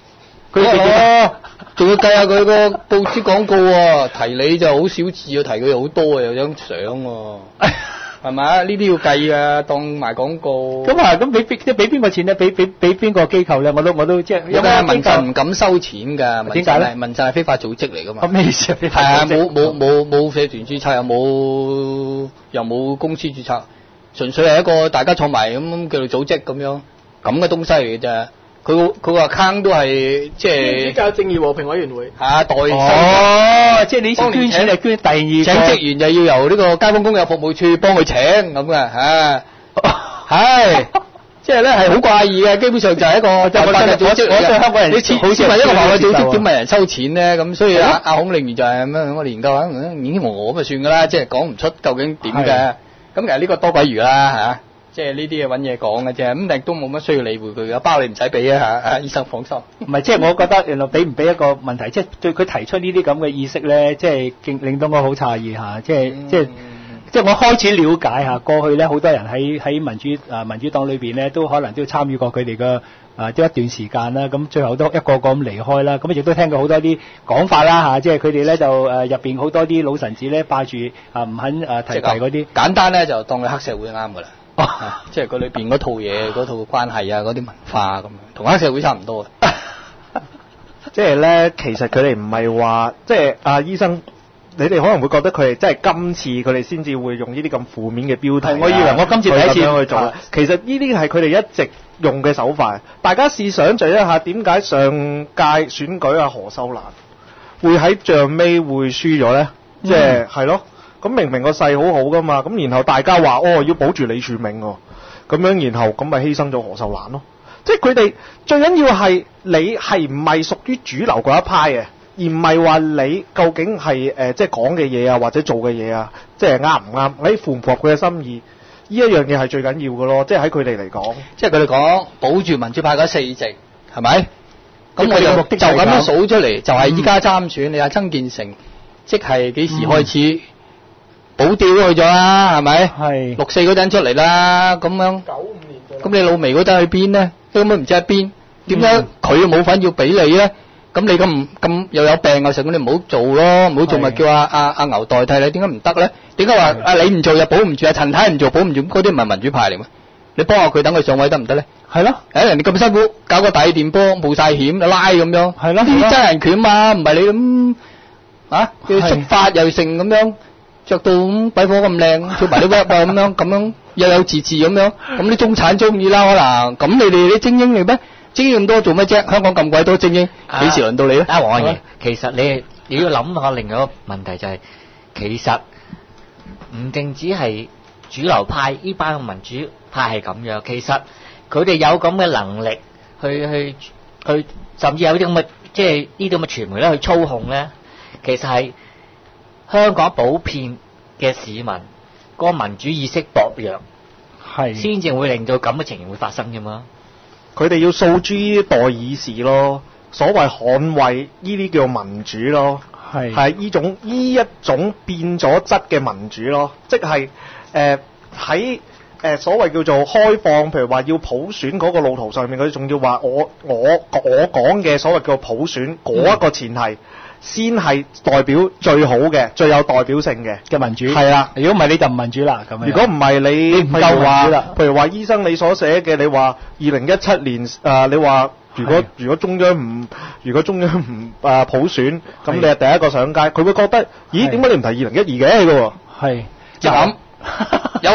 仲要計下佢個報紙廣告喎，提你就好少字，提佢好多又有張相喎。係咪？呢啲要計噶，當賣廣告。 咁俾邊個錢咧？俾邊個機構咧？我都即係。 有咩民陣唔敢收錢㗎？ 點解咧？ 民陣係非法組織嚟㗎嘛。 咩意思啊？ 係啊，冇社團註冊，又冇公司註冊，純粹係一個大家坐埋咁叫做組織咁樣咁嘅東西嚟嘅啫。佢個 account 都係即係。比較正義和平委員會。係代收。 即係你捐錢係捐第二。 請職員就要由呢個街坊工友服務處幫佢請咁嘅，係，即係咧係好怪異嘅，基本上就係一個即係法律組織。我對香港人，你好似問一個法律組織點問人收錢咧？咁所以阿孔令如就係咁樣，我哋研究下，我咁就算㗎啦，即係講唔出究竟點嘅。咁其實呢個多鬼餘啦嚇。即係呢啲嘢揾嘢講嘅啫，咁但係都冇乜需要理會佢嘅，包你唔使俾啊嚇，醫生放心。 唔係，即係我覺得原來俾唔俾一個問題，即係對佢提出呢啲咁嘅意識咧，即係令到我好詫異嚇，即係我開始了解下過去咧，好多人喺民主黨裏邊咧，都可能都參與過佢哋嘅都一段時間啦，咁最後都一個個咁離開啦，咁亦都聽過好多啲講法啦嚇，即係佢哋咧就入邊好多啲老臣子咧霸住唔肯提嗰啲。 簡單咧就當佢黑社會啱㗎啦。即係佢裏邊嗰套嘢，嗰套關係啊，嗰啲文化咁樣，同黑社會差唔多嘅。 即係咧，其實佢哋唔係話，即係醫生，你哋可能會覺得佢哋即係今次佢哋先至會用呢啲咁負面嘅標題。 我以為我今次第一次去做，其實呢啲係佢哋一直用嘅手法。大家試想像一下，點解上屆選舉何秀蘭會喺最尾會輸咗咧？即係係咯。咁明明個勢好好噶嘛，咁然後大家話要保住李柱銘喎，咁樣然後咁咪犧牲咗何秀蘭咯。即係佢哋最緊要係你係唔係屬於主流嗰一派嘅，而唔係話你究竟係即係講嘅嘢啊或者做嘅嘢啊，即係啱唔啱？你符唔符合佢嘅心意？呢一樣嘢係最緊要嘅咯，即係喺佢哋嚟講， 即係佢哋講保住民主派嗰4席，係咪？咁我就咁樣數出嚟，就係依家參選。你阿曾健成，即係幾時開始？保釣咗去咗啦，係咪？係64嗰陣出嚟啦，咁樣。95年。咁你老眉嗰陣去邊咧？根本唔知喺邊。點解佢冇份要俾你咧？咁你咁又有病啊？成，咁你唔好做咯，唔好做咪叫阿牛代替你？點解唔得咧？點解話你唔做又保唔住？陳太唔做保唔住？嗰啲唔係民主派嚟咩？你幫下佢等佢上位得唔得咧？係咯。人哋咁辛苦搞個大電波，冒晒險拉咁樣。係咯。啲真人權嘛，唔係你咁要出發又成咁樣。着到咁鬼火咁靚，做埋啲 rap 啊咁樣又有自治咁樣，咁啲中產中意啦可能，咁你哋啲精英嚟咩？精英咁多做咩啫？香港咁鬼多精英，幾時輪到你咧？ 黃阿爺，其實你要諗下另外一個問題就係，其實唔淨止係主流派呢班民主派係咁樣，其實佢哋有咁嘅能力去，甚至有啲咁嘅即係呢啲咁嘅傳媒咧去操控咧，其實係。香港普遍嘅市民個民主意識薄弱，係先至會令到咁嘅情形會發生嘅嘛。 佢哋要訴諸呢啲代議士咯，所謂捍衛呢啲叫民主咯，係呢一種變咗質嘅民主咯，即係喺所謂叫做開放，譬如話要普選嗰個路途上面，佢仲要話我講嘅所謂叫普選嗰一個前提。先係代表最好嘅、最有代表性嘅民主。係啦， 如果唔係你就唔民主啦。咁樣。如果唔係你唔夠話，譬如話醫生你所寫嘅，你話2017年你話如果中央唔普選，咁你係第一個上街，佢會覺得，咦？點解你唔提2012嘅喎？係就咁。有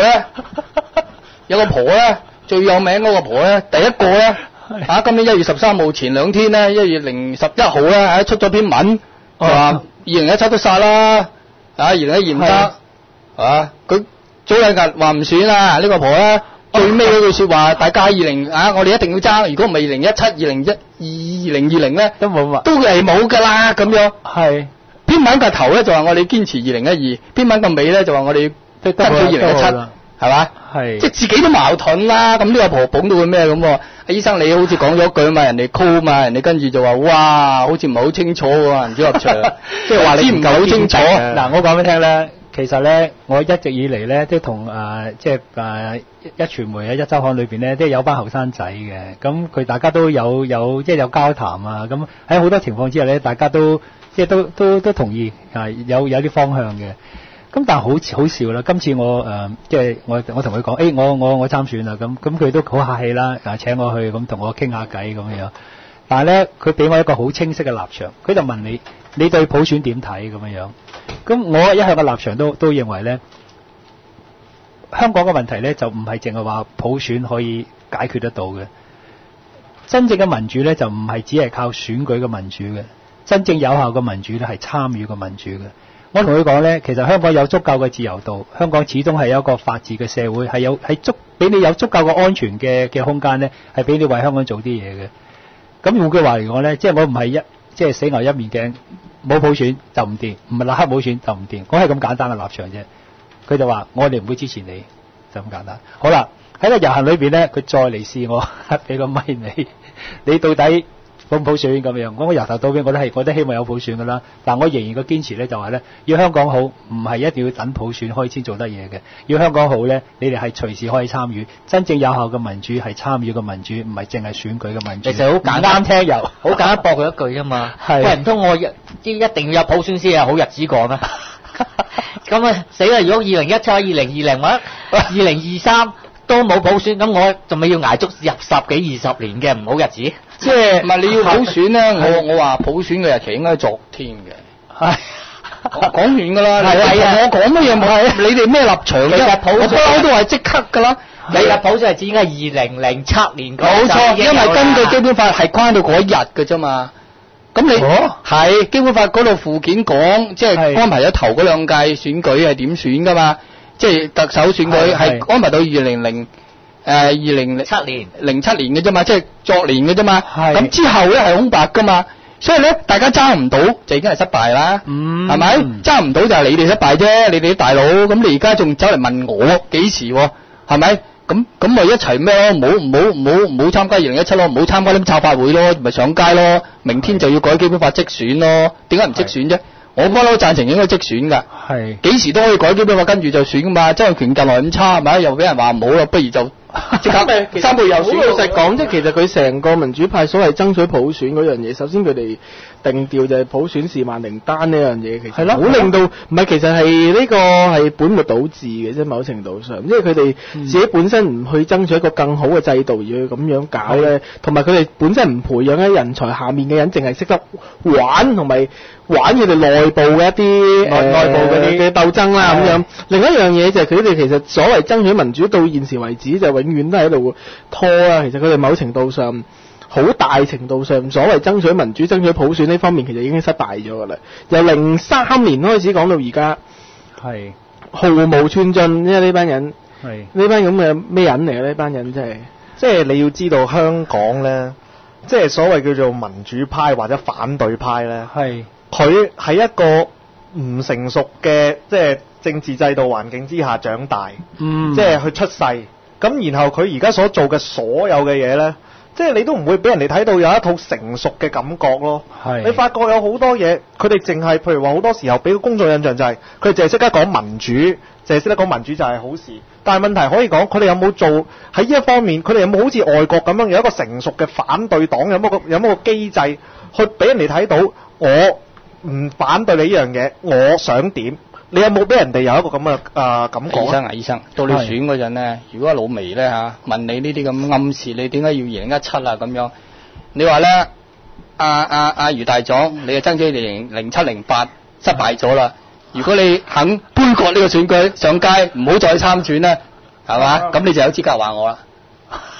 個婆咧，最有名嗰個婆咧，第一個咧。今年1月13號前2天咧，1月11號咧，出咗篇文，話2017都殺啦，2012唔得， 係嘛？佢早兩日話唔選啦，呢個婆咧最尾嗰句説話，大家我哋一定要爭，如果唔係2020咧，都係冇㗎啦咁樣。係。偏揾個頭咧就話我哋堅持2012，偏揾個尾咧就話我哋爭取2017，係嘛？係。即係自己都矛盾啦。咁呢個婆捧到佢咩咁喎？阿醫生你好似講咗一句嘛，人哋 call 嘛，人哋跟住就話哇，好似唔係好清楚喎，唔知立場，即係話你唔夠好清楚。 嗱，我講俾你聽咧，其實咧，我一直以嚟咧都同即係一傳媒啊、一週刊裏邊咧，都有班後生仔嘅，咁佢大家都有即係有交談啊，咁喺好多情況之下咧，大家都即係都同意有啲方向嘅。咁但係好笑啦！今次我即係我同佢講，我參選啦，咁佢都好客氣啦，請我去咁同我傾下偈咁樣。但係咧，佢俾我一個好清晰嘅立場，佢就問你對普選點睇咁樣。咁我一向嘅立場都認為咧，香港嘅問題咧就唔係淨係話普選可以解決得到嘅。真正嘅民主咧就唔係只係靠選舉嘅民主嘅，真正有效嘅民主咧係參與嘅民主嘅。我同佢講咧，其實香港有足夠嘅自由度，香港始終係一個法治嘅社會，俾你有足夠嘅安全嘅空間咧，係俾你為香港做啲嘢嘅。咁換句話嚟講咧，即係我唔係即係死牛一面鏡，冇普選就唔掂，唔係立刻普選就唔掂，我係咁簡單嘅立場啫。佢就話我哋唔會支持你，就咁簡單。好啦，喺個遊行裏邊咧，佢再嚟試我，俾個咪你到底普選咁樣，我由頭到尾我都希望有普選噶啦，但我仍然個堅持咧就係咧，要香港好，唔係一定要等普選開先做得嘢嘅。要香港好咧，你哋係隨時可以參與，真正有效嘅民主係參與嘅民主，唔係淨係選舉嘅民主。 其實好簡單聽又好簡單駁佢一句啫嘛。喂，唔通我一定要有普選先有好日子過咩？咁啊死啦！如果2017、2020或者2023都冇普選，咁我仲咪要捱足10幾20年嘅唔好日子？ 即係唔係你要普選咧？我話普選嘅日期應該昨天嘅。係講完㗎啦。係啊，我講乜嘢冇？你哋咩立場啫？我不嬲都係即刻㗎啦。 你嘅普選係指應該2007年嗰冇錯，因為根據基本法係關到嗰一日㗎啫嘛。咁你係基本法嗰度附件講，即係安排咗頭嗰兩屆選舉係點選㗎嘛？即係特首選舉係安排到2007年嘅啫嘛，即係昨年嘅啫嘛。咁之後咧係空白㗎嘛，所以咧大家爭唔到就已經係失敗啦。係咪？爭唔到就係你哋失敗啫，你哋啲大佬。咁你而家仲走嚟問我幾時喎？係咪？咁咪一齊咩咯？唔好參加2017咯，唔好參加啲炒法會咯，咪上街咯。明天就要改基本法即選咯。點解唔即選啫？我不嬲贊成應該即選㗎。係幾時都可以改基本法，跟住就選㗎嘛。曾蔭權近來咁差係咪？又俾人話唔好啦，不如就即刻3倍又選。 老實講，即係其實佢成個民主派所謂爭取普選嗰樣嘢，首先佢哋定調就係普選是萬靈丹呢樣嘢，其實好令到唔係，其實係呢個係本末倒置嘅，即係某程度上，因為佢哋自己本身唔去爭取一個更好嘅制度而去咁樣搞咧，同埋佢哋本身唔培養喺人才下面嘅人，淨係識得玩同埋玩佢哋內部嘅一啲內部嘅鬥爭啦咁樣。另一樣嘢就係佢哋其實所謂爭取民主到現時為止就永遠都喺度拖啦。其實佢哋某程度上好大程度上所謂爭取民主、爭取普選呢方面，其實已經失敗咗㗎啦。由03年開始講到而家，係毫無寸進，因為呢班人係呢班咁嘅咩人嚟嘅？呢班人真係， 即係你要知道香港咧，即係所謂叫做民主派或者反對派咧，係佢喺一個唔成熟嘅即係政治制度環境之下長大，即係佢出世，咁然後佢而家所做嘅所有嘅嘢咧。即係你都唔會俾人哋睇到有一套成熟嘅感覺咯。你發覺有好多嘢，佢哋淨係譬如話好多時候俾個公眾印象就係佢哋淨係識得講民主，淨係識得講民主就係好事。但係問題可以講，佢哋有冇做喺呢一方面？佢哋有冇好似外國咁樣有一個成熟嘅反對黨？有冇個機制去俾人哋睇到我唔反對你呢樣嘢，我想點？你有冇俾人哋有一個咁嘅感覺？ 醫生，到你選嗰陣咧，如果阿老眉咧嚇問你呢啲咁暗示，你點解要2017啊咁樣？你話咧，阿余大狀，你係爭取2007、08失敗咗啦。如果你肯杯葛呢個選舉上街，唔好再參選咧，係嘛？咁你就有資格話我啦。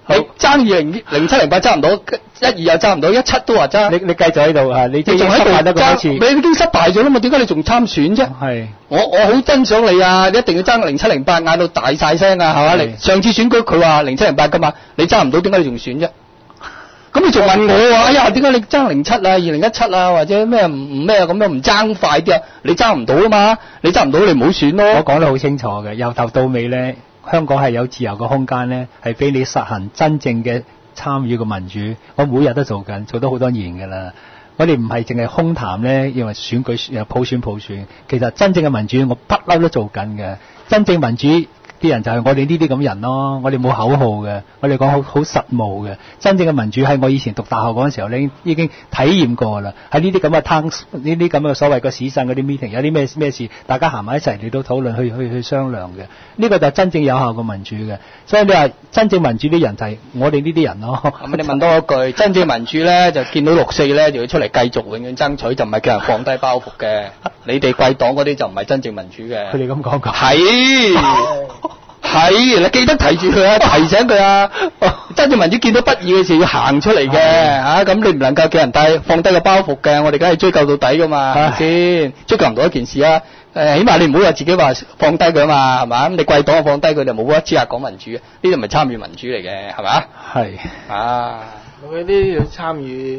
你爭2007-08爭唔到，12又爭唔到，17都話爭。 你繼續喺度啊！你仲喺度爭，你已經失敗咗啦嘛？點解你仲參選啫？ 係。 我好欣賞你啊！你一定要爭07-08，嗌到大晒聲啊，係嘛？你上次選舉佢話07-08噶嘛，你爭唔到，點解你仲選啫？咁你仲問我話，哎呀，點解你爭07啊、2017啊，或者咩唔咩咁樣唔爭快啲啊？你爭唔到啊嘛，你爭唔到你唔好選咯。 我講得好清楚嘅，由頭到尾咧，香港係有自由嘅空間咧，係俾你實行真正嘅參與嘅民主。我每日都做緊，做咗好多年㗎啦。我哋唔係淨係空談咧，因為選舉又普選，其實真正嘅民主我不嬲都做緊嘅。真正民主啲人就係我哋呢啲咁人咯，我哋冇口號嘅，我哋講好實務嘅。真正嘅民主喺我以前讀大學嗰陣時候咧，已經體驗過啦。喺呢啲咁嘅呢啲咁嘅所謂嘅市鎮嗰啲 meeting， 有啲咩事，大家行埋一齊嚟到討論，去商量嘅。呢個就係真正有效嘅民主嘅。所以你話真正民主啲人就係我哋呢啲人咯。 咁你問多一句，真正民主咧就見到6-4咧就要出嚟繼續永遠爭取，就唔係叫人放低包袱嘅。你哋貴黨嗰啲就唔係真正民主嘅。 佢哋咁講㗎。 係，你記得提住佢啊，提醒佢啊。真正民主見到不義嘅事要行出嚟嘅嚇，咁你唔能夠叫人放低個包袱嘅，我哋梗係追究到底噶嘛，係咪先？追究唔到一件事啊，起碼你唔好話自己話放低佢啊嘛，係嘛？咁你貴黨放低佢就冇乜資格講民主嘅，呢啲咪參與民主嚟嘅，係嘛？ 係啊， 佢啲要參與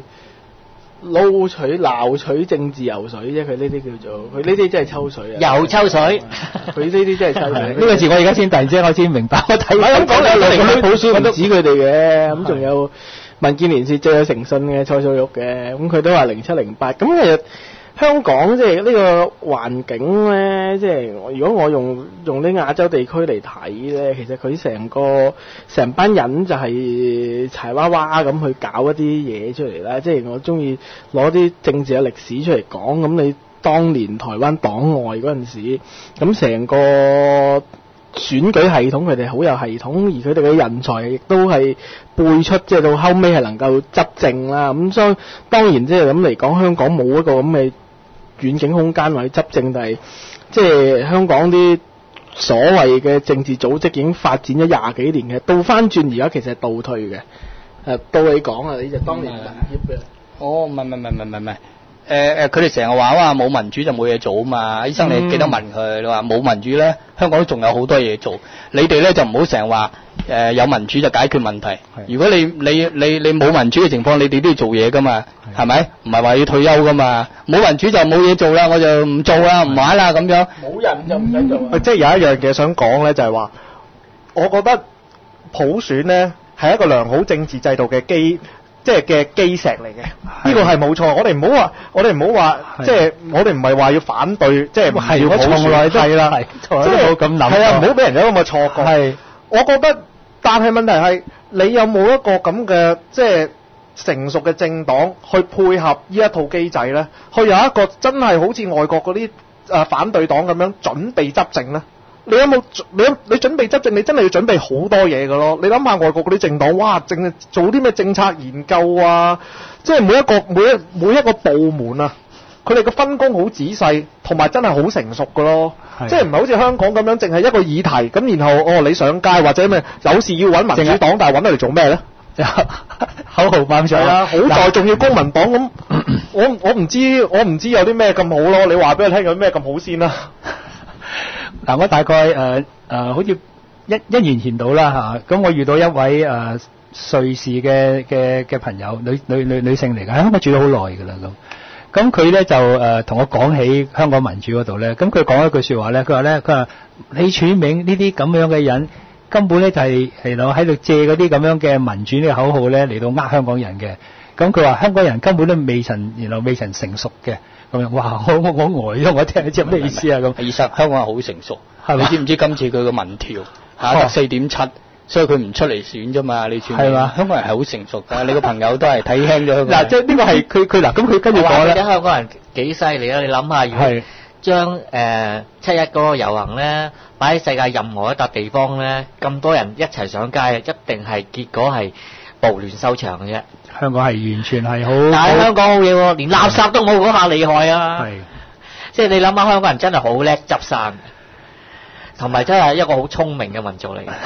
撈取政治游水啫，佢呢啲叫做，佢呢啲真係抽水啊！ 又抽水， 佢呢啲真係抽水。 呢個字我而家先突然之間我先明白，我睇咁講有零普選唔止佢哋嘅，咁仲有民建聯是最有誠信嘅蔡素玉嘅，咁佢都話07-08，咁其實香港即係呢個環境咧，即係如果我用啲亞洲地區嚟睇咧，其實佢成班人就係柴娃娃咁去搞一啲嘢出嚟啦。即係我中意攞啲政治嘅歷史出嚟講，咁你當年台灣黨外嗰陣時，咁成個選舉系統佢哋好有系統，而佢哋嘅人才亦都係輩出，即係到後尾係能夠執政啦。咁所以當然即係咁嚟講，香港冇一個咁嘅遠景空間或者執政，但係即係香港啲所謂嘅政治組織已經發展咗20幾年嘅，倒翻轉而家其實係倒退嘅。到你講啊，你就當年民協嘅。 哦，唔係。佢哋成日話冇民主就冇嘢做啊嘛，醫生你記得問佢，你話冇民主咧，香港都仲有好多嘢做。你哋咧就唔好成日話有民主就解決問題。如果你冇民主嘅情況，你哋都要做嘢噶嘛，係咪？唔係話要退休噶嘛？冇民主就冇嘢做啦，我就唔做啦，唔玩啦咁樣。 冇人就唔使做。 即係有一樣嘢想講咧，就係話，我覺得普選咧係一個良好政治制度嘅基石嚟嘅，呢個係冇錯。我哋唔好話，即係我哋唔係話要反對，即係唔要普選。我從來都係啦，即係冇咁諗。係啊，唔好俾人有咁嘅錯覺。係，我覺得，但係問題係你有冇一個咁嘅即係成熟嘅政黨去配合呢一套機制咧？去有一個真係好似外國嗰啲反對黨咁樣準備執政咧？你有冇你準備執政？你真係要準備好多嘢㗎咯！你諗下外國嗰啲政黨，哇，做啲咩政策研究啊？即係每一個部門啊，佢哋嘅分工好仔細，同埋真係好成熟㗎咯。即係唔係好似香港咁樣，淨係一個議題咁，然後你上街或者咩有事要揾民主黨，但係揾佢嚟做咩咧？ 口號班長啦，好在仲要公民黨咁。我唔知有啲咩咁好咯？你話俾我聽有啲咩咁好先啦。 嗱，我大概好似一年前到啦嚇，咁我遇到一位瑞士嘅朋友，女性嚟嘅，喺香港住咗好耐㗎啦咁佢咧就同我講起香港民主嗰度咧，咁佢講一句説話咧，佢話李柱銘呢啲咁樣嘅人根本咧就係喺度借嗰啲咁樣嘅民主呢個口號咧嚟到香港人嘅，咁佢話香港人根本都未曾成熟嘅。咁樣，哇！我呆咗，我聽你知咩意思啊？咁醫生，香港係好成熟，你知唔知今次佢個民調得4.7，所以佢唔出嚟選啫嘛？你算係嘛？香港人係好成熟㗎，你個朋友都係睇輕咗香港人。 嗱，即係呢個係佢嗱，咁佢跟住講咧， 香港人幾犀利啊！你諗下，如果將7·1嗰個遊行咧擺喺世界任何一笪地方咧，咁多人一齊上街，一定係結果係暴亂收場嘅啫。 香港係完全係好， 但係香港好嘢喎，連垃圾都冇嗰下厲害啊！係，即係你諗下，香港人真係好叻執生，同埋真係一個好聰明嘅民族嚟嘅。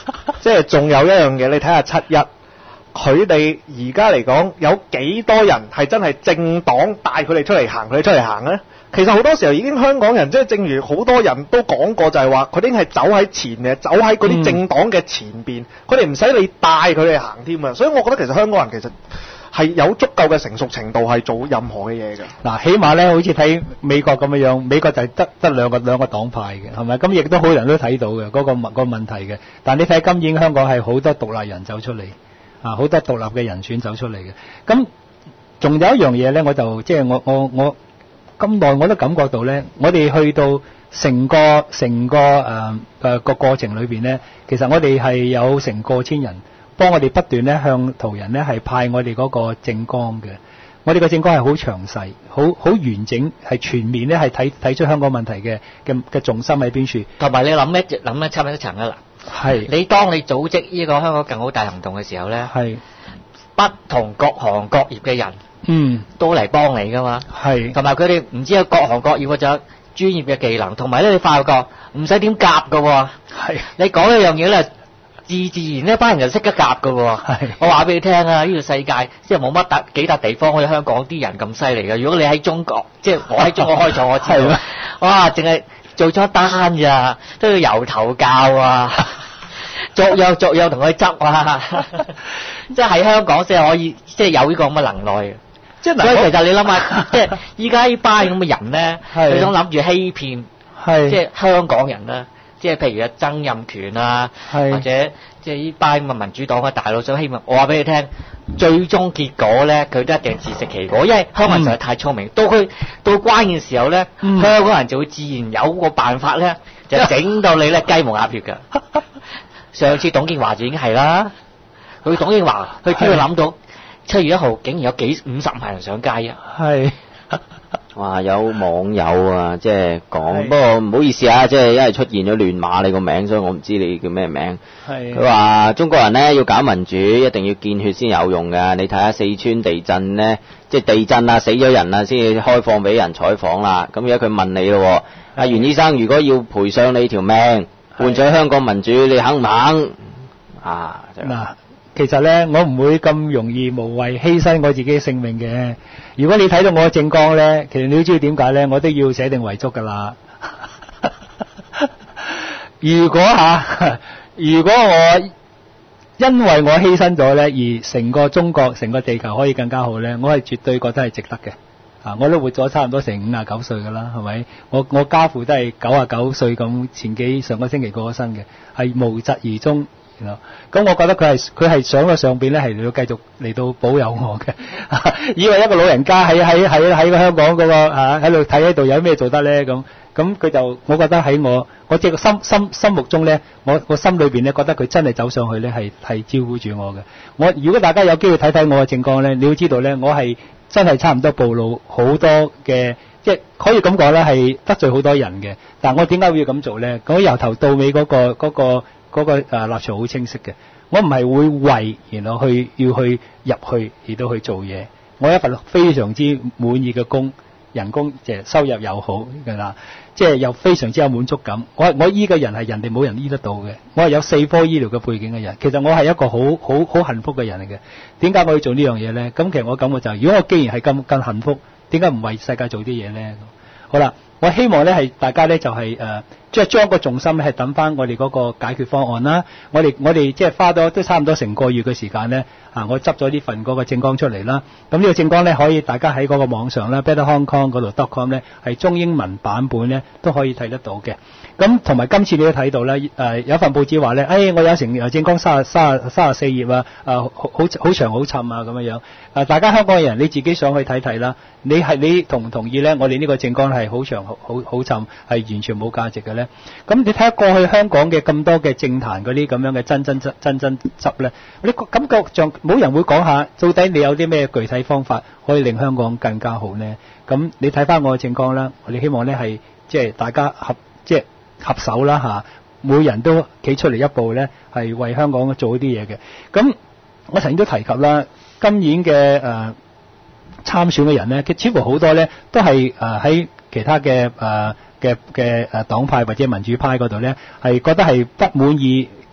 即係仲有一樣嘢，你睇下7·1，佢哋而家嚟講有幾多人係真係政黨帶佢哋出嚟行呢？其實好多時候已經香港人，即係正如好多人都講過，就係話佢哋已經係走喺前嘅，走喺嗰啲政黨嘅前邊，佢哋唔使你帶佢哋行添啊！所以我覺得其實香港人其實係有足夠嘅成熟程度係做任何嘅嘢嘅。 嗱，起碼咧好似睇美國咁樣，美國就係得兩個黨派嘅，係咪？咁亦都好多人都睇到嘅嗰個問題嘅。但你睇今年香港係好多獨立人走出嚟，啊，好多獨立嘅人選走出嚟嘅。咁仲有一樣嘢咧，我就即係我咁耐我都感覺到咧，我哋去到成個個過程裏邊咧，其實我哋係有成過千人幫我哋不斷咧向途人咧係派我哋嗰個政綱嘅。我哋個政綱係好詳細、好完整、係全面咧，係睇出香港問題嘅重心喺邊處。 同埋你諗差唔多一層啦。係。你當你組織呢個香港更好大行動嘅時候咧，係不同各行各業嘅人，都嚟幫你噶嘛。係。同埋佢哋唔止有各行各業，或者專業嘅技能，同埋咧你發覺唔使點夾噶喎。係。你講一樣嘢咧，自然呢班人就識得夾噶喎。我話俾你聽啊，呢個世界即係冇乜幾笪地方好似香港啲人咁犀利嘅。如果你喺中國，即係我喺中國開廠，我知道。哇！淨係做咗一單咋，都要由頭教啊，逐樣同佢執啊。即係喺香港先係可以，即係有呢個咁嘅能耐嘅。所以其實你諗下，即係依家呢班咁嘅人咧，佢想諗住欺騙，即係香港人啦。即係譬如曾蔭權啊，或者即係呢班咁嘅民主黨嘅大佬想希望，我話俾你聽，最終結果咧，佢都一定自食其果，因為香港人實在太聰明。到關鍵時候咧，香港人就會自然有個辦法咧，就整到你咧雞毛鴨血㗎。上次董建華就已經係啦，董建華佢邊度諗到7月1號竟然有50萬人上街啊？係。 哇！有網友啊，即係講，不過唔好意思啊，即係因為出現咗亂碼你個名，所以我唔知你叫咩名。係。佢話中國人咧要搞民主，一定要見血先有用㗎。你睇下四川地震咧，即係地震啊，死咗人啊，先至開放俾人採訪啦。咁而家佢問你咯，阿袁醫生，如果要賠上你條命，換取香港民主，你肯唔肯？啊！ 嗱。其實咧，我唔會咁容易無謂犧牲我自己性命嘅。如果你睇到我嘅政綱咧，其實你都知道點解咧，我都要寫定遺囑噶啦。如果我因為我犧牲咗咧，而成個中國、成個地球可以更加好咧，我係絕對覺得係值得嘅。啊，我都活咗差唔多成59歲噶啦，係咪？我家父都係99歲咁，上個星期過咗身嘅，係無疾而終。咁我覺得佢係想喺上邊咧，係嚟到繼續嚟到保佑我嘅。以為一個老人家喺個香港嗰個喺度睇喺度有咩做得咧？咁佢就我覺得喺我即係個心目中咧，我心裏邊咧覺得佢真係走上去咧係招呼住我嘅。如果大家有機會睇睇我嘅政綱咧，你會知道咧，我係真係差唔多暴露好多嘅，即係可以咁講咧，係得罪好多人嘅。但我點解會要咁做咧？我由頭到尾嗰個立場好清晰嘅，我唔係會為然後要去入去而到去做嘢。我一份非常之滿意嘅工，人工即係收入又好㗎啦，即係又非常之有滿足感。我醫嘅人係人哋冇人醫得到嘅，我係有4科醫療嘅背景嘅人。其實我係一個好幸福嘅人嚟嘅。點解我要做呢樣嘢咧？咁其實我感覺就係，如果我既然係咁幸福，點解唔為世界做啲嘢咧？好啦，我希望咧係大家咧就係即係將個重心咧係等翻我哋嗰個解決方案啦。我哋即係花咗都差唔多成個月嘅時間咧，我執咗呢份嗰個政綱出嚟啦。咁呢個政綱咧可以大家喺嗰個網上啦 Better Hong Kong 嗰度 .com 咧係中英文版本咧都可以睇得到嘅。咁同埋今次你都睇到咧，有份報紙話咧，我有成政綱34頁啊，好長好沉啊咁樣樣。大家香港嘅人你自己上去睇睇啦。你同唔同意咧？我哋呢個政綱係好長好沉，係完全冇價值嘅咧。咁你睇下過去香港嘅咁多嘅政壇嗰啲咁樣嘅真執咧，你感覺上冇人會講下，到底你有啲咩具體方法可以令香港更加好呢？咁你睇翻我嘅政綱啦，我哋希望咧係即係大家合手啦嚇，每人都企出嚟一步咧，係為香港做一啲嘢嘅。咁我曾經都提及啦，今年嘅參選嘅人咧，佢似乎好多咧都係喺其他嘅黨派或者民主派嗰度咧，係覺得係不滿意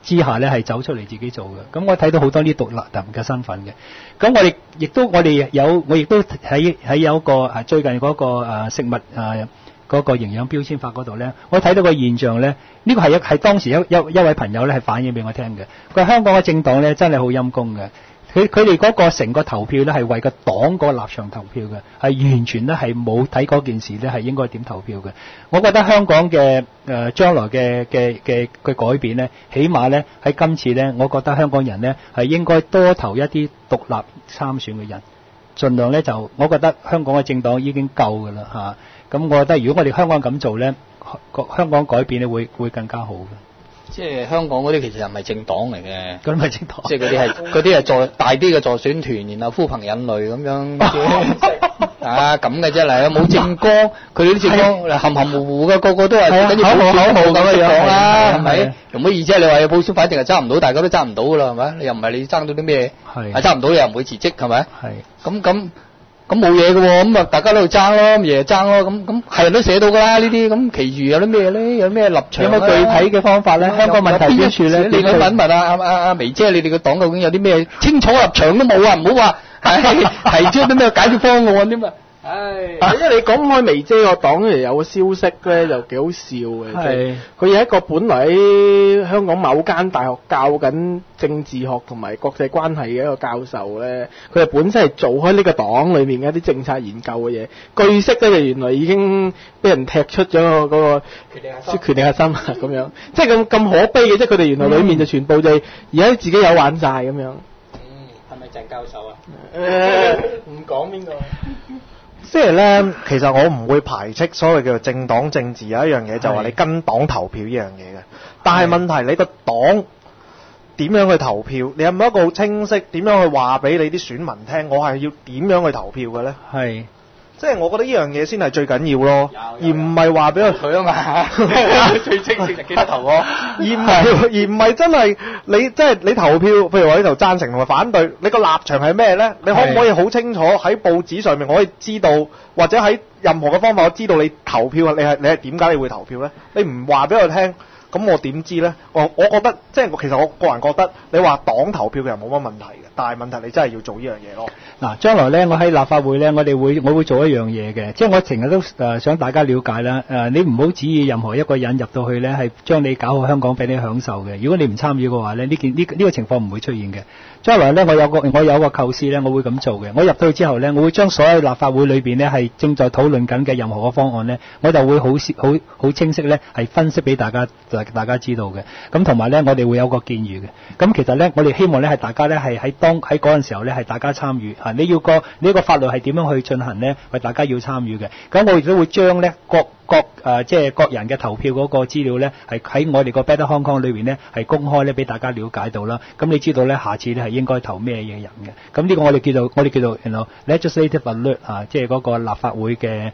之下咧係走出嚟自己做嘅。咁我睇到好多呢獨立人嘅身份嘅。咁我亦都喺有一個最近嗰個食物嗰個營養標籤法嗰度咧，我睇到個現象咧，呢個係當時一位朋友咧係反映俾我聽嘅。佢話香港嘅政黨咧真係好陰公嘅。佢哋嗰個成個投票咧係為個黨個立場投票嘅，係完全咧係冇睇嗰件事咧係應該點投票嘅。我覺得香港嘅將來嘅改變咧，起碼咧喺今次咧，我覺得香港人咧係應該多投一啲獨立參選嘅人，盡量咧就我覺得香港嘅政黨已經夠㗎啦嚇。咁我覺得如果我哋香港咁做咧，香港改變咧會更加好嘅。 即係香港嗰啲其實唔係政黨嚟嘅， 嗰啲唔係政黨， 即係嗰啲係大啲嘅助選團，然後呼朋引類咁樣啊咁嘅啫嚟，冇政綱，佢哋啲政綱含含糊糊嘅，個個都係跟住口號咁嘅樣啦，係咪？容乜易啫？你話有普選，反正係爭唔到，大家都爭唔到㗎啦，係咪？你又唔係你爭到啲咩？係爭唔到，你又唔會辭職，係咪？係咁冇嘢嘅喎，咁啊大家都喺度爭咯，咁爺爭咯，咁係人都寫到㗎啦呢啲，咁其餘有啲咩咧？有咩立場？有冇具體嘅方法咧？香港問題邊處咧？你去問阿眉姐，你哋個黨究竟有啲咩清楚立場都冇啊？唔好話提出啲咩解決方案添啊！ 因為你講開眉姐個黨嚟有個消息咧，就幾好笑嘅。係佢有一個本來喺香港某間大學教緊政治學同埋國際關係嘅一個教授咧，佢係本身係做開呢個黨裏面嘅一啲政策研究嘅嘢。據悉咧，就原來已經俾人踢出咗嗰個權力核心咁樣，即係咁可悲嘅。即係佢哋原來裏面就全部就係而家自己有玩晒咁樣。 係咪鄭教授啊？ 唔講邊個。 即係咧，其實我唔會排斥所謂叫做政黨政治有一樣嘢，就話你跟黨投票呢樣嘢嘅。但係問題你個黨點樣去投票？你有冇一個好清晰點樣去話俾你啲選民聽？我係要點樣去投票嘅咧？係。即係我覺得呢樣嘢先係最緊要咯，而唔係話俾佢啊嘛，最清晰就記得投我，而唔係真係你即係你投票，譬如話你投贊成同埋反對，你個立場係咩咧？你可唔可以好清楚喺報紙上面我可以知道，或者喺任何嘅方法我知道你投票你係點解你會投票咧？你唔話俾我聽，咁我點知咧？我覺得即係其實我個人覺得，你話黨投票其實冇乜問題嘅，但係問題你真係要做呢樣嘢咯。嗱，將來咧，我喺立法會咧，我會做一樣嘢嘅，即係我成日都想大家了解啦。你唔好指意任何一個人入到去咧，係將你搞好香港俾你享受嘅。如果你唔參與嘅話咧，呢個情況唔會出現嘅。將來咧，我有個構思咧，我會咁做嘅。我入到去之後咧，我會將所有立法會裏邊咧係正在討論緊嘅任何嘅方案咧，我就會好清晰咧係分析俾大家知道嘅。咁同埋咧，我哋會有個建議嘅。咁其實咧，我哋希望咧係大家咧係喺嗰陣時候咧係大家參與嚇。你個法律係點樣去進行咧？係大家要參與嘅。咁我亦都會將咧即係各人嘅投票嗰個資料咧，係喺我哋個 Better Hong Kong 裏邊咧係公開咧俾大家了解到啦。咁你知道咧，下次咧係應該投咩嘢人嘅。咁呢個我哋叫做legislative alert 即係嗰個立法會嘅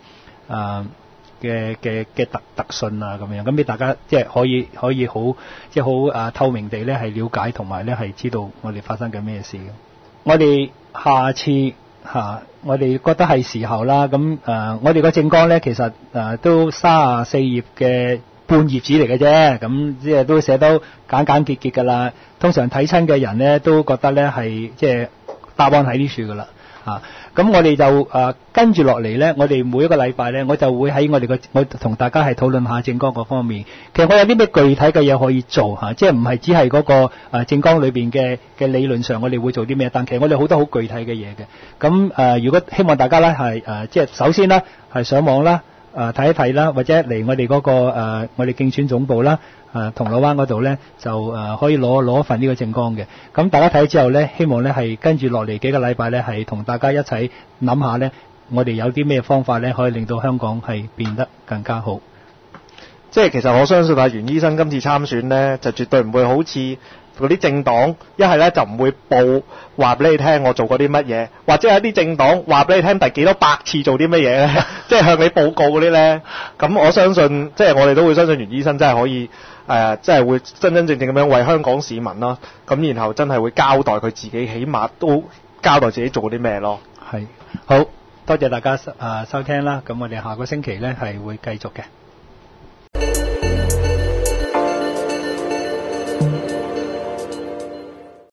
特訊啊咁樣。咁俾大家即係可以好即係好透明地咧係了解同埋咧係知道我哋發生緊咩事嘅。我哋下次我哋覺得係時候啦。咁我哋個政綱咧，其實都34頁嘅半頁紙嚟嘅啫。咁即係都寫得簡潔㗎啦。通常睇親嘅人咧，都覺得咧係即係答案喺呢處㗎啦。咁我哋就跟住落嚟咧，我哋每一個禮拜咧，我就會喺我同大家係討論下政綱嗰方面。其實我有啲咩具體嘅嘢可以做即係唔係只係嗰個政綱裏邊嘅理論上我哋會做啲咩？但其實我哋好多好具體嘅嘢嘅。咁如果希望大家咧係即係首先啦係上網啦睇一睇啦，或者嚟我哋嗰個我哋競選總部啦。銅鑼灣嗰度咧就可以攞一份呢個政綱嘅。咁大家睇咗之後咧，希望咧係跟住落嚟幾個禮拜咧係同大家一齊諗下咧，我哋有啲咩方法咧可以令到香港係變得更加好。即係其實我相信阿袁醫生今次參選咧，就絕對唔會好似嗰啲政黨一係咧就唔會報話俾你聽我做過啲乜嘢，或者有啲政黨話俾你聽第幾多百次做啲乜嘢咧，即係向你報告嗰啲咧。咁我相信即係我哋都會相信袁醫生真係可以即係會真真正正咁樣為香港市民啦，咁然後真係會交代佢自己，起碼都交代自己做過啲咩咯。係，好多謝大家收聽啦。咁我哋下個星期咧係會繼續嘅。